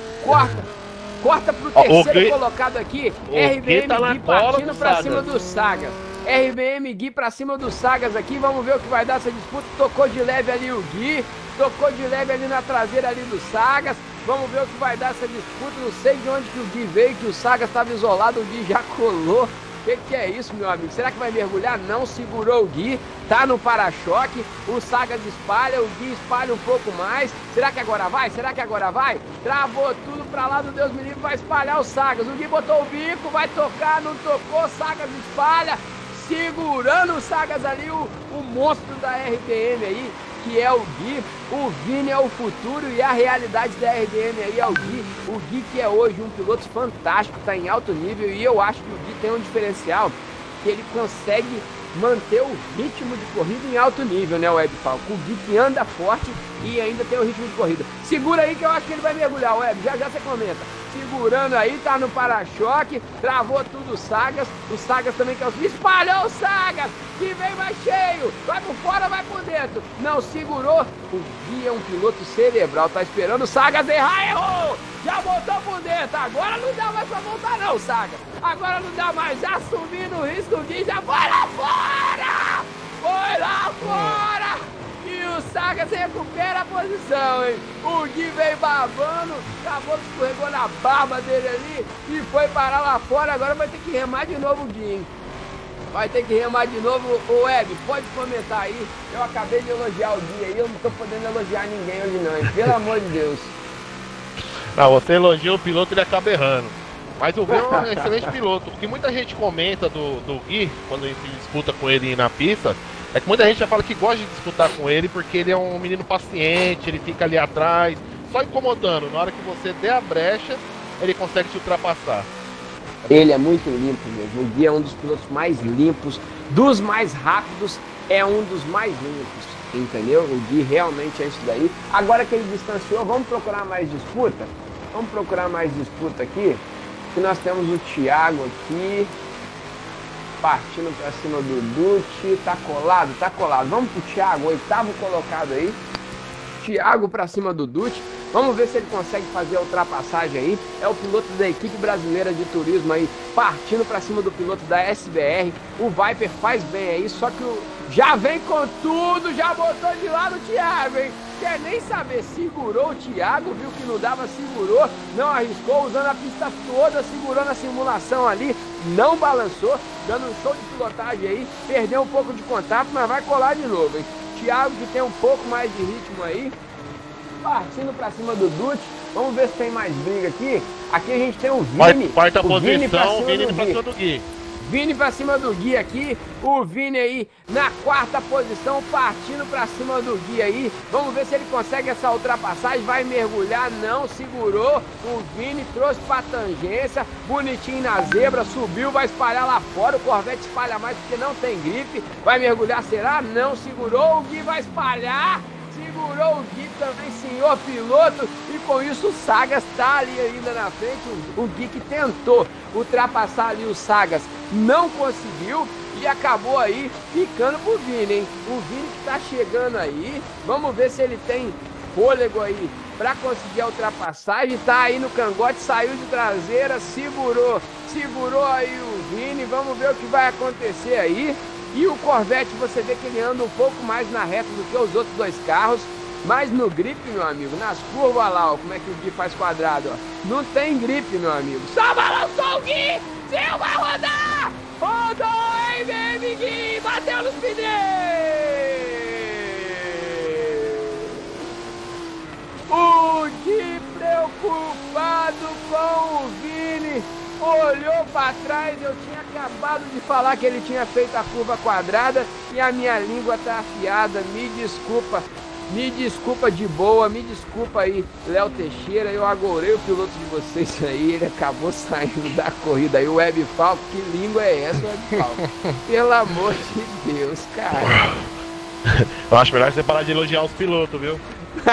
corta pro terceiro colocado aqui, RBM tá Gui partindo pra cima do Sagas. RBM Gui pra cima do Sagas aqui, vamos ver o que vai dar essa disputa. Tocou de leve ali o Gui, tocou de leve ali na traseira ali do Sagas. Vamos ver o que vai dar essa disputa. Não sei de onde que o Gui veio, que o Sagas estava isolado, o Gui já colou. O que é isso, meu amigo? Será que vai mergulhar? Não, segurou o Gui, tá no para-choque, o Sagas espalha, o Gui espalha um pouco mais. Será que agora vai? Travou tudo pra lá do Deus me livre, vai espalhar o Sagas. O Gui botou o bico, vai tocar, não tocou, Sagas espalha, segurando o Sagas ali, o monstro da RPM aí, que é o Gui. O Vini é o futuro e a realidade da RDM aí é o Gui. O Gui que é hoje um piloto fantástico, tá em alto nível, e eu acho que o Gui tem um diferencial que ele consegue manter o ritmo de corrida em alto nível, né, Web Falco? O Gui que anda forte e ainda tem o ritmo de corrida. Segura aí que eu acho que ele vai mergulhar, Web, já você comenta. Segurando aí, tá no para-choque, travou tudo o Sagas também que é o... Espalhou o Sagas, que vem mais cheio, vai por fora, vai por dentro. Não segurou, o Gui é um piloto cerebral, tá esperando o Sagas errar, errou! Já voltou por dentro, agora não dá mais pra voltar não, Sagas. Agora não dá mais, já assumindo o risco, o Gui já foi lá fora! Foi lá fora! E o Sagas recupera a posição, hein? O Gui veio babando, acabou que escorregou na barba dele ali e foi parar lá fora. Agora vai ter que remar de novo o Gui, hein? Vai ter que remar de novo. O Web, pode comentar aí. Eu acabei de elogiar o Gui aí, eu não tô podendo elogiar ninguém hoje não, hein? Pelo amor de Deus. Não, você elogia o piloto e ele acaba errando. Mas o Gui é um excelente piloto. O que muita gente comenta do Gui, quando a gente disputa com ele na pista, é que muita gente já fala que gosta de disputar com ele porque ele é um menino paciente, ele fica ali atrás, só incomodando. Na hora que você der a brecha, ele consegue te ultrapassar. Ele é muito limpo mesmo. O Gui é um dos pilotos mais limpos, dos mais rápidos, é um dos mais limpos, entendeu? O Gui realmente é isso daí. Agora que ele distanciou, vamos procurar mais disputa? Vamos procurar mais disputa aqui. Que nós temos o Thiago aqui, partindo para cima do Dutti, tá colado. Vamos pro Thiago, oitavo colocado aí. Thiago para cima do Dutti. Vamos ver se ele consegue fazer a ultrapassagem aí. É o piloto da equipe brasileira de turismo aí, partindo para cima do piloto da SBR. O Viper faz bem aí, só que já vem com tudo, já botou de lado o Thiago, hein? Quer nem saber, segurou o Thiago, viu que não dava, segurou, não arriscou, usando a pista toda, segurou na simulação ali, não balançou, dando um show de pilotagem aí, perdeu um pouco de contato, mas vai colar de novo, hein? Thiago que tem um pouco mais de ritmo aí, partindo pra cima do Dutti. Vamos ver se tem mais briga aqui. Aqui a gente tem o Vini. Quarta posição, Vini pra cima do Gui. Vini pra cima do Gui aqui, o Vini aí na quarta posição, partindo pra cima do Gui aí. Vamos ver se ele consegue essa ultrapassagem, vai mergulhar, não, segurou. O Vini trouxe pra tangência, bonitinho na zebra, subiu, vai espalhar lá fora. O Corvette espalha mais porque não tem gripe. Vai mergulhar, será? Não, segurou, o Gui vai espalhar. Segurou o Gui também, senhor piloto, e com isso o Sagas tá ali ainda na frente. O Gui que tentou ultrapassar ali o Sagas, não conseguiu e acabou aí ficando pro Vini, hein? O Vini que tá chegando aí, vamos ver se ele tem fôlego aí pra conseguir a ultrapassagem. Tá aí no cangote, saiu de traseira, segurou aí o Vini, vamos ver o que vai acontecer aí. E o Corvette, você vê que ele anda um pouco mais na reta do que os outros dois carros, mas no grip, meu amigo, nas curvas, olha lá, ó, como é que o Gui faz quadrado, ó. Não tem grip, meu amigo. Só balançou o Gui! Seu vai rodar! Rodou, hein, baby Gui! Bateu nos pneus! O Gui preocupado com o Vini, olhou para trás. Eu tinha acabado de falar que ele tinha feito a curva quadrada e a minha língua tá afiada, me desculpa de boa, me desculpa aí, Léo Teixeira, eu agorei o piloto de vocês aí, ele acabou saindo da corrida aí. O Web Falco, que língua é essa, Web Falco? Pelo amor de Deus, cara. Eu acho melhor você parar de elogiar os pilotos, viu?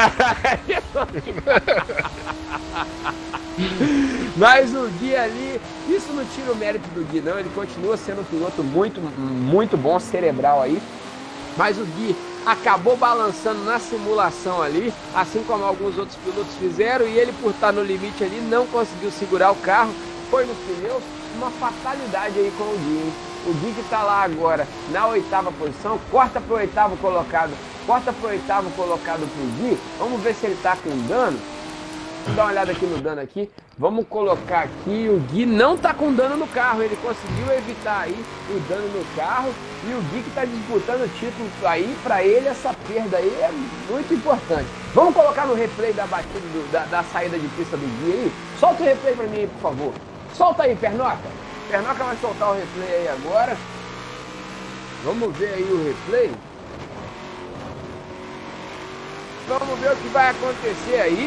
Mas o Gui ali, isso não tira o mérito do Gui não, ele continua sendo um piloto muito bom, cerebral aí. Mas o Gui acabou balançando na simulação ali, assim como alguns outros pilotos fizeram, e ele, por estar no limite ali, não conseguiu segurar o carro, foi no pneu, uma fatalidade aí com o Gui, hein? O Gui que tá lá agora na oitava posição, corta pro oitavo colocado pro Gui. Vamos ver se ele tá com dano. Vamos dar uma olhada aqui no dano aqui. Vamos colocar aqui, o Gui não tá com dano no carro, ele conseguiu evitar aí o dano no carro. E o Gui que tá disputando o título aí, pra ele essa perda aí é muito importante. Vamos colocar no replay da batida, da saída de pista do Gui aí. Solta o replay pra mim aí, por favor. Solta aí, Pernoca. Pernoca vai soltar o replay aí agora. Vamos ver aí o replay. Vamos ver o que vai acontecer aí.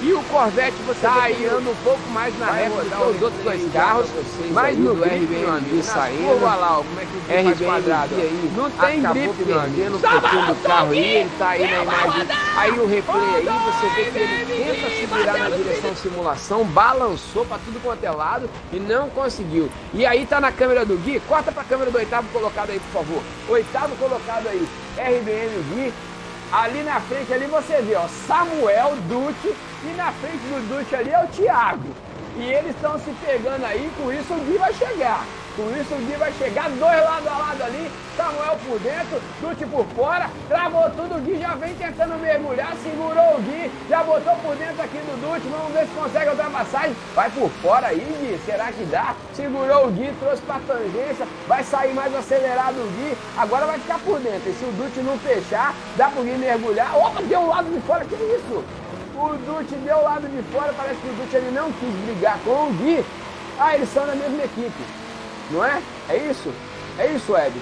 E o Corvette você tá anda um pouco mais na reta do que os outros dois carros, mas no grip, meu amigo, saindo, olha lá, ó, como é que o Gui faz quadrado, não tem grip, meu amigo, um pouquinho do carro aí, ele tá aí na imagem, aí o replay aí, você vê que ele tenta segurar na direção simulação, balançou pra tudo quanto é lado e não conseguiu. E aí tá na câmera do Gui, corta pra câmera do oitavo colocado aí, por favor. Oitavo colocado aí, RBM Gui. Ali na frente, ali você vê, ó, Samuel, Dutti, e na frente do Dutti ali é o Thiago. E eles estão se pegando aí, com isso o Gui vai chegar. Com isso o Gui vai chegar, dois lado a lado ali, Samuel por dentro, Dutti por fora, travou tudo, o Gui já vem tentando mergulhar, segurou o Gui, já botou por dentro aqui do Dutti, vamos ver se consegue a ultrapassagem, vai por fora aí, Gui, será que dá? Segurou o Gui, trouxe pra tangência, vai sair mais acelerado o Gui, agora vai ficar por dentro, e se o Dutti não fechar, dá pro Gui mergulhar, opa, deu um lado de fora, que isso? O Dutti deu o lado de fora, parece que o Dutti ele não quis brigar com o Gui, ah, eles são da mesma equipe. Não é? É isso? É isso, Ed?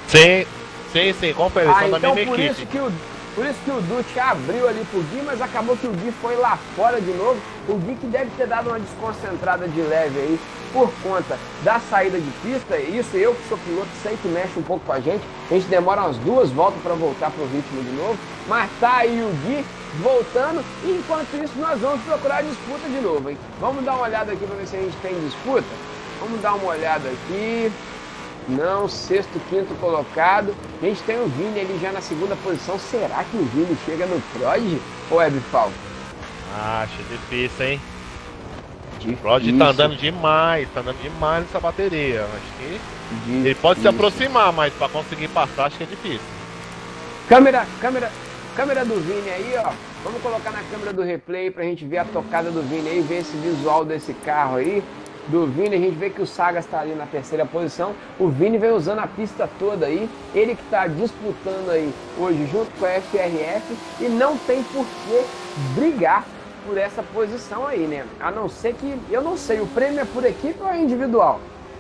Sim, comparação da então mesma equipe. Por isso que o Dutti abriu ali pro Gui, mas acabou que o Gui foi lá fora de novo. O Gui que deve ter dado uma desconcentrada de leve aí por conta da saída de pista. Isso eu que sou piloto sei que mexe um pouco com a gente demora umas 2 voltas para voltar pro ritmo de novo. Mas tá aí o Gui voltando e enquanto isso nós vamos procurar disputa de novo, hein? Vamos dar uma olhada aqui para ver se a gente tem disputa. Vamos dar uma olhada aqui. Não, sexto, quinto colocado. A gente tem o Vini ali já na segunda posição. Será que o Vini chega no Prod? Ou é Bifal? Acho difícil, hein? O Prod tá andando demais nessa bateria. Acho que ele pode se aproximar, mas para conseguir passar acho que é difícil. Câmera do Vini aí, ó. Vamos colocar na câmera do replay pra gente ver a tocada do Vini aí, ver esse visual desse carro aí. Do Vini, a gente vê que o Sagas está ali na terceira posição, o Vini vem usando a pista toda aí, ele que está disputando aí hoje junto com a FRF e não tem por que brigar por essa posição aí, né? A não ser que, eu não sei, o prêmio é por equipe ou é individual?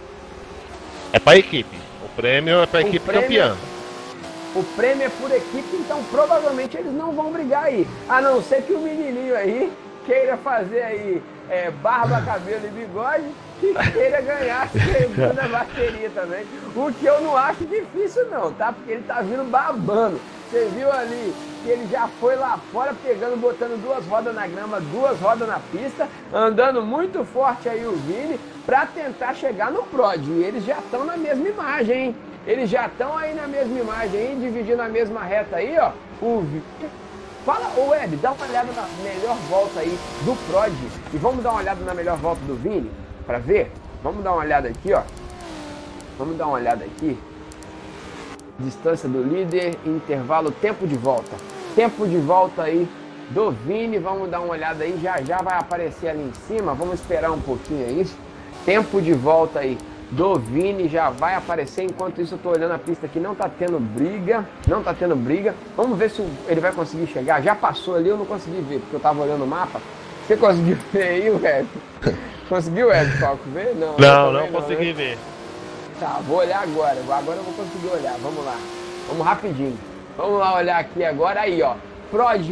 É para equipe, o prêmio é para equipe campeã. O prêmio é por equipe, então provavelmente eles não vão brigar aí, a não ser que o menininho aí queira fazer aí barba, cabelo e bigode e queira ganhar a segunda bateria também. O que eu não acho difícil não, tá? Porque ele tá vindo babando. Você viu ali que ele já foi lá fora pegando, botando 2 rodas na grama, 2 rodas na pista, andando muito forte aí o Vini pra tentar chegar no Prod. E eles já estão na mesma imagem, hein? Eles já estão aí na mesma imagem, hein? Dividindo a mesma reta aí, ó. O Vini... Fala, ô Web, dá uma olhada na melhor volta aí do Prod e vamos dar uma olhada na melhor volta do Vini, pra ver? Vamos dar uma olhada aqui, ó. Vamos dar uma olhada aqui. Distância do líder, intervalo, tempo de volta. Tempo de volta aí do Vini, vamos dar uma olhada aí, já vai aparecer ali em cima, vamos esperar um pouquinho aí. Tempo de volta aí do Vini já vai aparecer, enquanto isso eu tô olhando a pista aqui, não tá tendo briga, vamos ver se ele vai conseguir chegar, já passou ali, eu não consegui ver, porque eu tava olhando o mapa. Você conseguiu ver aí, Web? Conseguiu, Web, Falco, ver? Não consegui ver. Tá, vou olhar agora eu vou conseguir olhar, vamos lá, vamos rapidinho, vamos lá olhar aqui agora, aí ó, Prod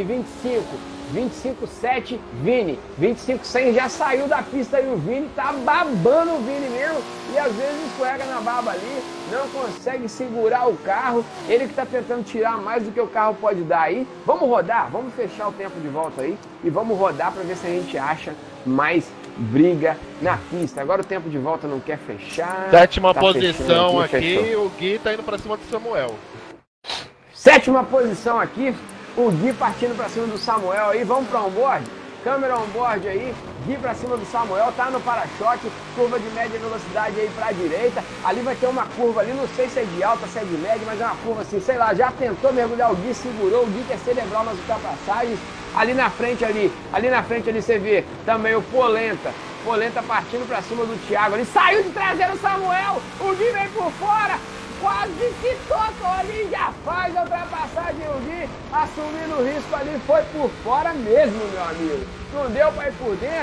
25,7, Vini, 25,100 já saiu da pista e o Vini tá babando o Vini mesmo e às vezes escorrega na baba ali, não consegue segurar o carro, ele que tá tentando tirar mais do que o carro pode dar aí. Vamos rodar, vamos fechar o tempo de volta aí e vamos rodar para ver se a gente acha mais briga na pista. Agora o tempo de volta não quer fechar. Sétima posição aqui, o Gui tá indo para cima do Samuel. Sétima posição aqui. O Gui partindo pra cima do Samuel aí, vamos pra onboard? Câmera onboard aí, Gui pra cima do Samuel, tá no para-choque, curva de média velocidade aí pra direita, ali vai ter uma curva ali, não sei se é de alta, se é de média, mas é uma curva assim, sei lá, já tentou mergulhar o Gui, segurou, o Gui quer cerebral nas ultrapassagens, ali na frente ali você vê também o Polenta partindo pra cima do Thiago, ali saiu de traseiro o Samuel, o Gui vem por fora, quase que tocou ali, já faz a ultrapassagem, o Gui assumindo o risco ali, foi por fora mesmo, meu amigo. Não deu para ir por dentro,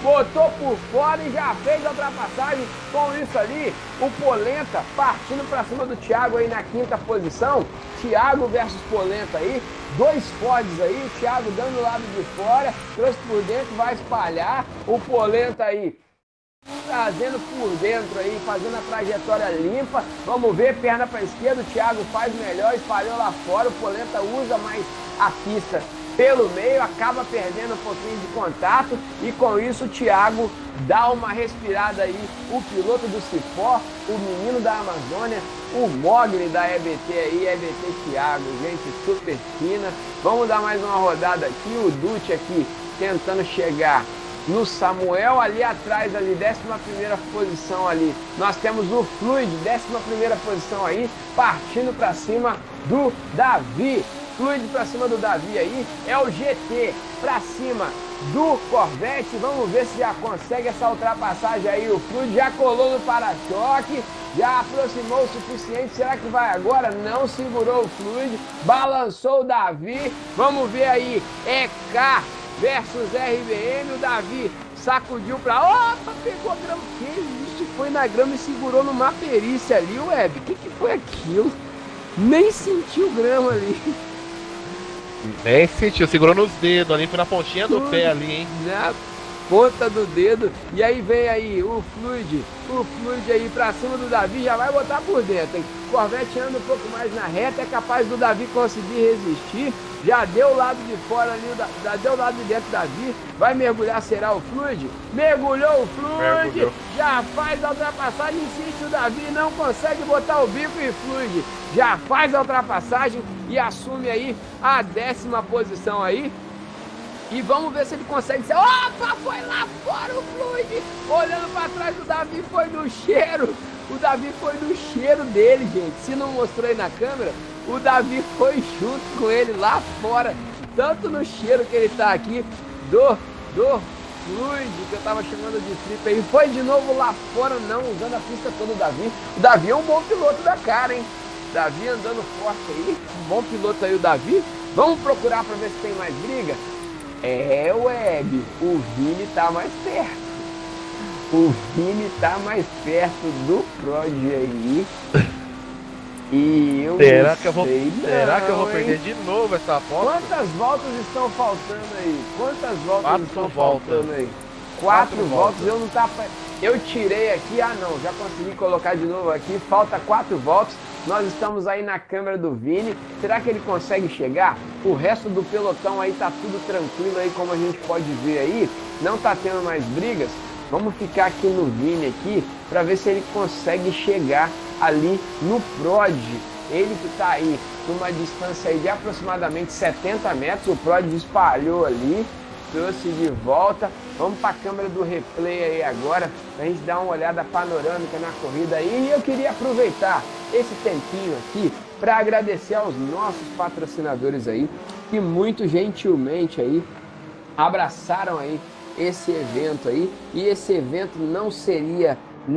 botou por fora e já fez a ultrapassagem. Com isso ali, o Polenta partindo para cima do Thiago aí na 5ª posição. Thiago versus Polenta aí, 2 Fords aí, o Thiago dando o lado de fora, trouxe por dentro, vai espalhar, o Polenta aí trazendo por dentro aí, fazendo a trajetória limpa. Vamos ver, perna para a esquerda, o Thiago faz melhor, espalhou lá fora, o Polenta usa mais a pista pelo meio, acaba perdendo um pouquinho de contato e com isso o Thiago dá uma respirada aí. O piloto do Cipó, o menino da Amazônia, o Mogli da EBT aí, EBT Thiago, gente super fina. Vamos dar mais uma rodada aqui, o Dutti aqui tentando chegar no Samuel, ali atrás, ali, 11ª posição ali. Nós temos o Fluid, 11ª posição aí, partindo para cima do Davi. Fluid para cima do Davi aí, é o GT para cima do Corvette. Vamos ver se já consegue essa ultrapassagem aí. O Fluid já colou no para-choque, já aproximou o suficiente. Será que vai agora? Não segurou o Fluid, balançou o Davi. Vamos ver aí, EK versus RBM. O Davi sacudiu pra... Opa, pegou a grama. Que isso? Foi na grama e segurou numa perícia ali, o Web. O que foi aquilo? Nem sentiu grama ali. Nem sentiu, segurou nos dedos ali, foi na pontinha do pé ali, hein? Na ponta do dedo. E aí vem aí o Fluid aí pra cima do Davi, já vai botar por dentro, hein? Corvette anda um pouco mais na reta, é capaz do Davi conseguir resistir. Já deu o lado de fora ali, já deu o lado de dentro do Davi. Vai mergulhar, será o Fluid? Mergulhou o Fluid, já faz a ultrapassagem, insiste o Davi, não consegue botar o bico e Fluid já faz a ultrapassagem e assume aí a 10ª posição aí. E vamos ver se ele consegue ser... Opa, foi lá fora o Fluid, olhando para trás, o Davi foi no cheiro. O Davi foi no cheiro dele, gente. Se não mostrou aí na câmera, o Davi foi junto com ele lá fora. Tanto no cheiro que ele tá aqui do Fluid, que eu tava chamando de flip aí. Foi de novo lá fora, não usando a pista toda o Davi. O Davi é um bom piloto da cara, hein? Davi andando forte aí. Um bom piloto aí o Davi. Vamos procurar para ver se tem mais briga? É, Web, o Vini tá mais perto. O Vini tá mais perto do Prod aí. E eu será que eu vou perder de novo essa aposta? Quantas voltas estão faltando aí? Quantas voltas estão faltando aí? 4 voltas. Eu não tá. Eu tirei aqui, não, já consegui colocar de novo aqui. Falta 4 voltas. Nós estamos aí na câmera do Vini. Será que ele consegue chegar? O resto do pelotão aí tá tudo tranquilo aí, como a gente pode ver aí. Não tá tendo mais brigas. Vamos ficar aqui no Vini aqui para ver se ele consegue chegar ali no Prod. Ele que tá aí numa distância aí de aproximadamente 70 metros. O Prod espalhou ali, trouxe de volta. Vamos para a câmera do replay aí agora, pra gente dar uma olhada panorâmica na corrida aí. E eu queria aproveitar esse tempinho aqui para agradecer aos nossos patrocinadores aí, que muito gentilmente aí abraçaram aí esse evento aí. E esse evento não seria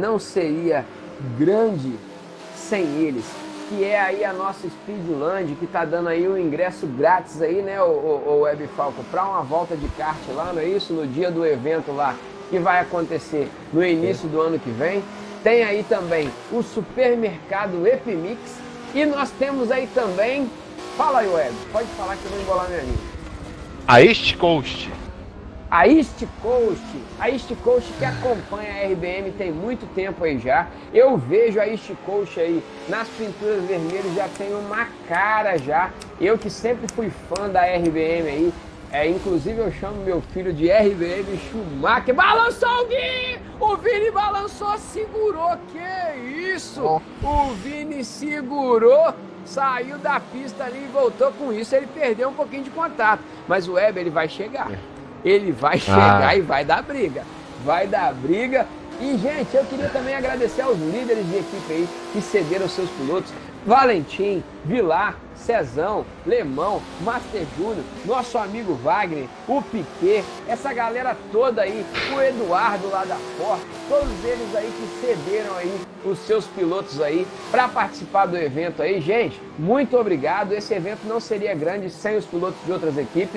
grande sem eles, que é aí a nossa Speedland, que tá dando aí o ingresso grátis aí, né, o Web Falco, para uma volta de kart lá, não é isso? No dia do evento lá, que vai acontecer no início do ano que vem. Tem aí também o supermercado Epimix, e nós temos aí também, fala aí, Web, pode falar que eu vou embolar minha língua. A East Coast. A East Coast que acompanha a RBM tem muito tempo aí já. Eu vejo a East Coast aí nas pinturas vermelhas, já tem uma cara já. Eu que sempre fui fã da RBM aí, inclusive eu chamo meu filho de RBM Schumacher. Balançou o Gui! O Vini balançou, segurou, que isso? O Vini segurou, saiu da pista ali e voltou. Com isso ele perdeu um pouquinho de contato, mas o Web ele vai chegar. Ele vai chegar e vai dar briga. Vai dar briga. E, gente, eu queria também agradecer aos líderes de equipe aí que cederam seus pilotos. Valentim, Vilar, Cezão, Lemão, Master Júnior, nosso amigo Wagner, o Piquet, essa galera toda aí, o Eduardo lá da Ford, todos eles aí que cederam aí os seus pilotos aí para participar do evento aí. Gente, muito obrigado. Esse evento não seria grande sem os pilotos de outras equipes.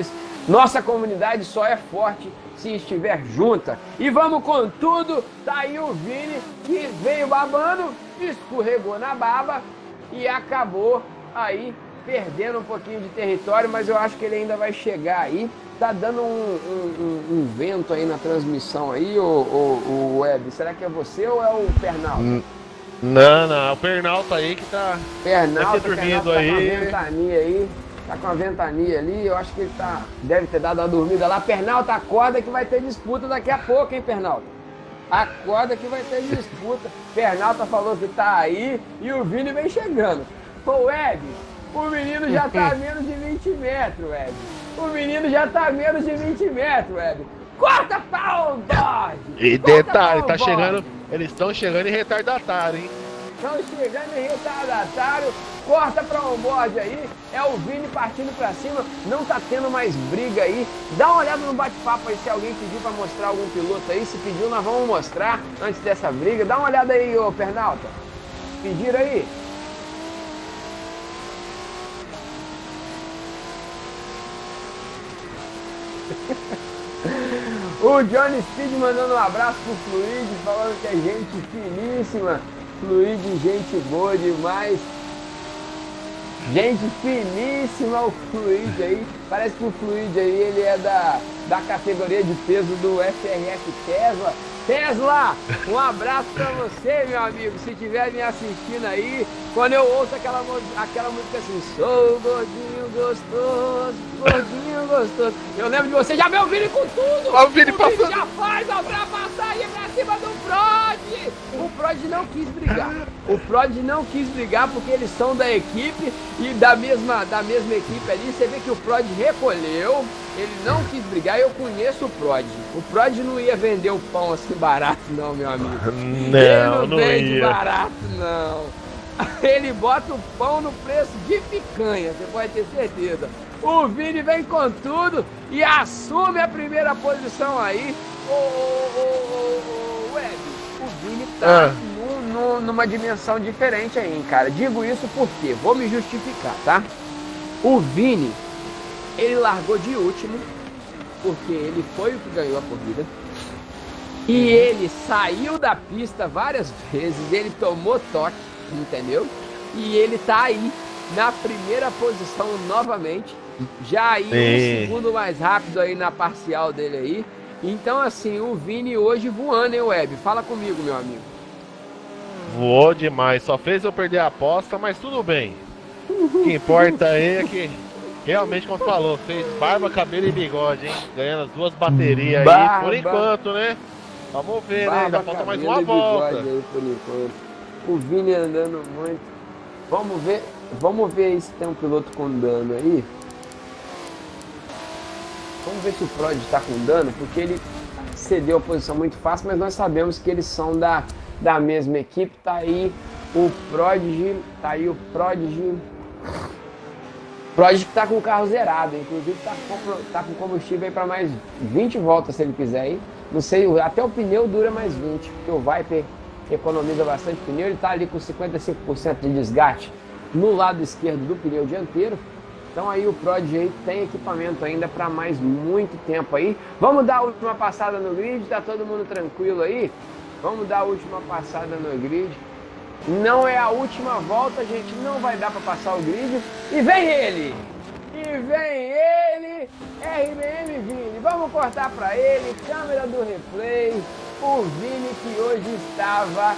Nossa comunidade só é forte se estiver junta. E vamos com tudo. Tá aí o Vini, que veio babando, escorregou na baba e acabou aí perdendo um pouquinho de território, mas eu acho que ele ainda vai chegar aí. Tá dando um vento aí na transmissão aí, o Web. Será que é você ou é o Pernalta? Não, o Pernalta aí que tá dormindo aí. Tá com a ventania aí. Tá com a ventania ali, eu acho que ele deve ter dado uma dormida lá. Pernalta, acorda que vai ter disputa daqui a pouco, hein, Pernalta? Acorda que vai ter disputa. Pernalta falou que tá aí e o Vini vem chegando. Ô, Web, o menino já tá a menos de 20 metros, Web. O menino já tá a menos de 20 metros, Web. Corta pra onboard! E detalhe, tá chegando, eles estão chegando em retardatário, hein? Estão chegando em retardatário, corta pra onboard aí, é o Vini partindo pra cima, não tá tendo mais briga aí. Dá uma olhada no bate-papo aí, se alguém pediu pra mostrar algum piloto aí, se pediu nós vamos mostrar antes dessa briga. Dá uma olhada aí, ô Pernalta, pediram aí? O Johnny Speed mandando um abraço pro Fluid, falando que é gente finíssima. Fluid, gente boa demais. Gente finíssima o Fluid aí. Parece que o Fluid aí, ele é da categoria de peso do FRF Tesla. Tesla, um abraço pra você, meu amigo. Se estiver me assistindo aí, quando eu ouço aquela música assim, sou gordinho gostoso, gordinho gostoso. Eu lembro de você, já veio o Vini com tudo. O Vini já faz a ultrapassagem pra cima do Prod. O Prod não quis brigar. O Prod não quis brigar porque eles são da equipe e da mesma equipe ali. Você vê que o Prod recolheu. Ele não quis brigar, eu conheço o Prod. O Prod não ia vender o pão assim barato, não, meu amigo. Não, ele não vende barato, não. Ele bota o pão no preço de picanha, você pode ter certeza. O Vini vem com tudo e assume a primeira posição aí. Web, o Vini tá numa dimensão diferente aí, cara. Digo isso porque, vou me justificar, tá? O Vini, ele largou de último, porque ele foi o que ganhou a corrida. E ele saiu da pista várias vezes, ele tomou toque, entendeu? E ele tá aí, na primeira posição novamente, já aí um segundo mais rápido aí na parcial dele aí. Então assim, o Vini hoje voando, hein, Web? Fala comigo, meu amigo. Voou demais, só fez eu perder a aposta, mas tudo bem. O que importa aí é que realmente, como falou, fez barba, cabelo e bigode, hein? Ganhando as duas baterias aí, por enquanto, né? Vamos ver, barba, né? Ainda falta mais uma volta. Aí, por enquanto. O Vini andando muito. Vamos ver aí se tem um piloto com dano aí. Vamos ver se o Prod tá com dano, porque ele cedeu a posição muito fácil, mas nós sabemos que eles são da mesma equipe. Tá aí o Prodigy, Prodigy que tá com o carro zerado, inclusive tá com combustível aí para mais 20 voltas se ele quiser aí. Não sei, até o pneu dura mais 20, porque o Viper economiza bastante pneu, ele tá ali com 55% de desgaste no lado esquerdo do pneu dianteiro. Então aí o Prodigy aí tem equipamento ainda para mais muito tempo aí. Vamos dar a última passada no grid, tá todo mundo tranquilo aí? Vamos dar a última passada no grid. Não é a última volta, gente, não vai dar para passar o grid. E vem ele! RBM Vini. Vamos cortar para ele, câmera do replay. O Vini que hoje estava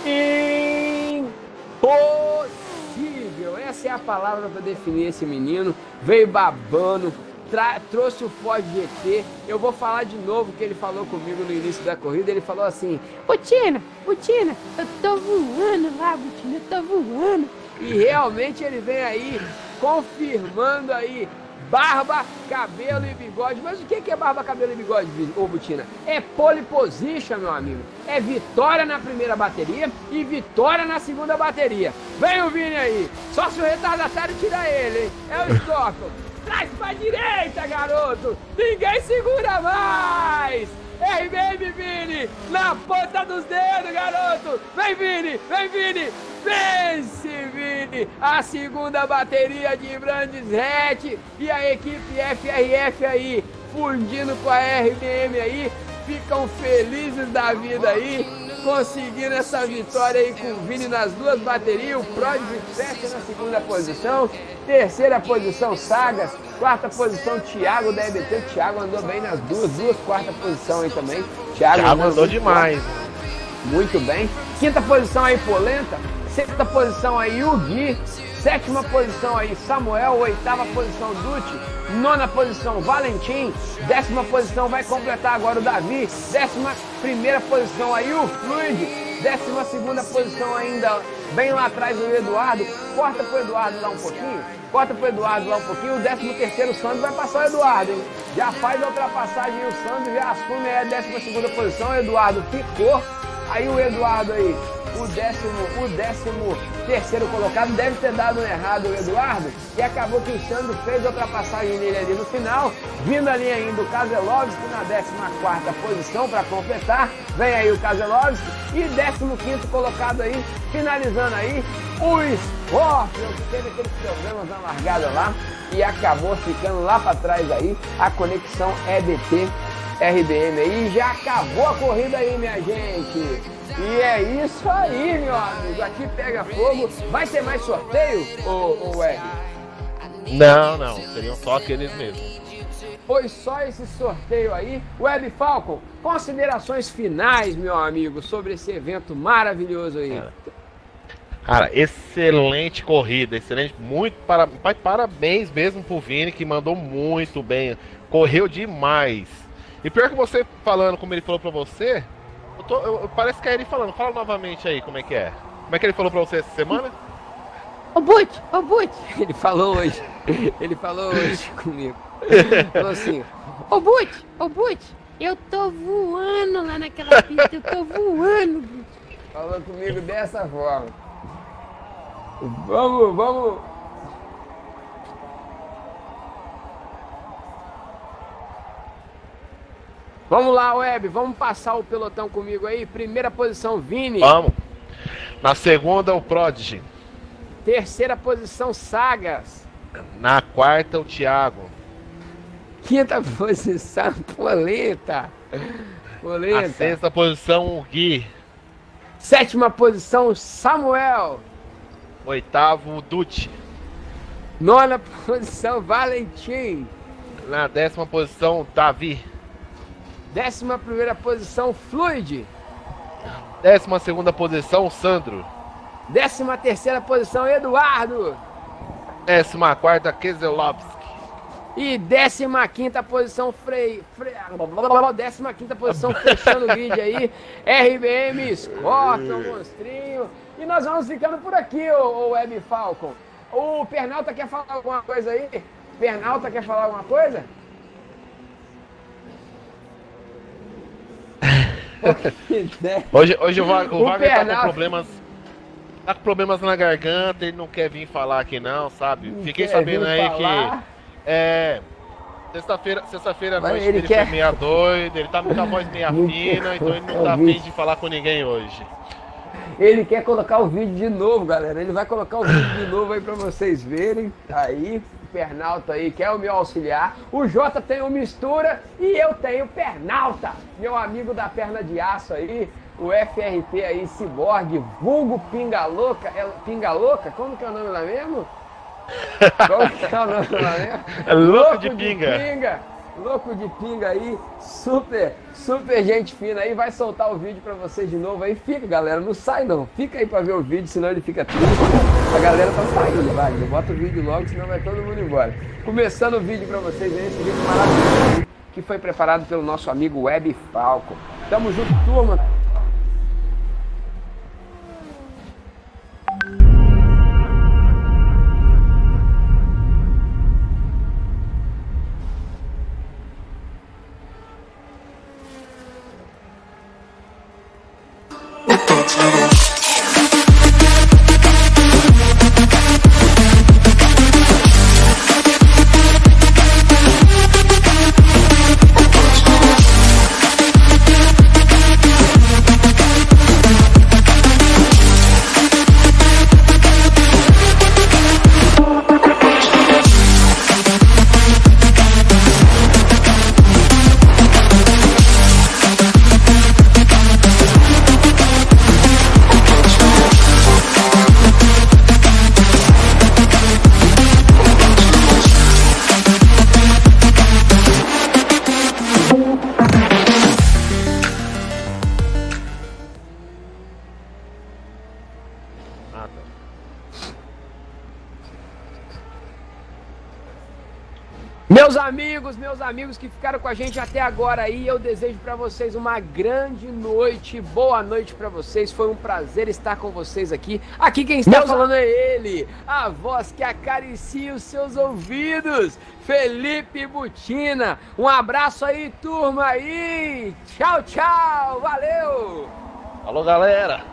impossível. Essa é a palavra para definir esse menino. Veio babando, trouxe o Ford GT. Eu vou falar de novo o que ele falou comigo no início da corrida. Ele falou assim: Butina, eu tô voando lá, Butina, eu tô voando. E realmente ele vem aí confirmando aí barba, cabelo e bigode. Mas o que é barba, cabelo e bigode, ô Butina? É pole position, meu amigo. É vitória na primeira bateria e vitória na segunda bateria. Vem o Vini aí. Só se o retardatário tirar ele, hein? É o Stockton. Traz pra direita, garoto! Ninguém segura mais! RBM, Vini! Na ponta dos dedos, garoto! Vem, Vini! Vem, Vini! Vence, Vini! A segunda bateria de Brandes Hatch e a equipe FRF aí, fundindo com a RBM aí, ficam felizes da vida aí, conseguindo essa vitória aí com o Vini nas duas baterias, o Prodigy fecha na segunda posição, terceira posição Sagas, quarta posição Thiago da EBT, o Thiago andou bem nas duas quarta posição aí também, Thiago andou demais. Muito bem, quinta posição aí Polenta, sexta posição aí o Gui, sétima posição aí Samuel, oitava posição Dutti, nona posição Valentim, décima posição vai completar agora o Davi, décima primeira posição aí o Fluid, décima segunda posição ainda bem lá atrás o Eduardo, corta pro Eduardo lá um pouquinho, o 13º Sandro vai passar o Eduardo, hein? Já faz a ultrapassagem e o Sandro já assume a 12ª posição, o Eduardo ficou, aí o Eduardo aí, o 13º colocado, deve ter dado um errado o Eduardo, e acabou que o Sandro fez a ultrapassagem nele ali no final, vindo ali ainda o Kazelovski na 14ª posição para completar, vem aí o Kazelovski, e 15º colocado aí, finalizando aí, o Scorpion, que teve aqueles problemas na largada lá, e acabou ficando lá para trás aí, a conexão EBT RBM aí, já acabou a corrida aí, minha gente. E é isso aí, meu amigo. Aqui pega fogo. Vai ter mais sorteio, ô Web? Não. Seriam só aqueles mesmo. Foi só esse sorteio aí. Web Falcon, considerações finais, meu amigo, sobre esse evento maravilhoso aí. Cara, excelente corrida. Excelente. Parabéns mesmo pro Vini, que mandou muito bem. Correu demais. E pior que você falando como ele falou pra você... parece que é ele falando. Fala novamente aí como é que é. Como é que ele falou pra você essa semana? Ô Butch! Ele falou hoje comigo. Falou assim: Ô Butch, eu tô voando lá naquela pista, eu tô voando, Butch. Falou comigo dessa forma. Vamos. Vamos lá, Web, vamos passar o pelotão comigo aí. Primeira posição, Vini. Vamos. Na segunda, o Prodigy. Terceira posição, Sagas. Na quarta, o Thiago. Quinta posição, Polenta. Na sexta posição, o Gui. Sétima posição, Samuel. Oitavo, o Dutti. Nona posição, Valentim. Na 10ª posição, o Davi. 11ª posição, Fluid. 12ª posição, Sandro. 13ª posição, Eduardo. 14ª, Keselowski. E 15ª posição, 15ª posição, fechando o vídeo aí, RBM, Scorpion, Monstrinho. E nós vamos ficando por aqui, o Web Falcon. O Pernalta quer falar alguma coisa aí? Pernalta quer falar alguma coisa? Hoje o Wagner tá com problemas na garganta, ele não quer vir falar aqui não, sabe? Fiquei sabendo aí que sexta-feira à noite ele foi meia doido, ele tá com a voz meia fina, então ele não tá afim de falar com ninguém hoje. Ele quer colocar o vídeo de novo, galera. Ele vai colocar o vídeo de novo aí pra vocês verem. Aí, o Pernalta aí, que é o meu auxiliar. O Jota tem o Mistura e eu tenho o Pernalta, meu amigo da perna de aço aí. O FRP aí, Ciborgue, vulgo Pinga Louca. Pinga Louca? Como que é o nome lá mesmo? Como que é o nome lá mesmo? Louco de pinga. Louco de pinga aí, super gente fina aí, vai soltar o vídeo pra vocês de novo aí, fica galera, não sai não, fica aí pra ver o vídeo, senão ele fica triste, a galera tá saindo, vai, bota o vídeo logo, senão vai todo mundo embora. Começando o vídeo pra vocês aí, esse vídeo maravilhoso, que foi preparado pelo nosso amigo Web Falcon. Tamo junto, turma. Nada. Meus amigos que ficaram com a gente até agora aí, eu desejo para vocês uma grande noite, boa noite para vocês, foi um prazer estar com vocês aqui. Aqui quem está falando é ele, a voz que acaricia os seus ouvidos, Felipe Butina. Um abraço aí, turma aí, tchau, tchau, valeu! Alô, galera!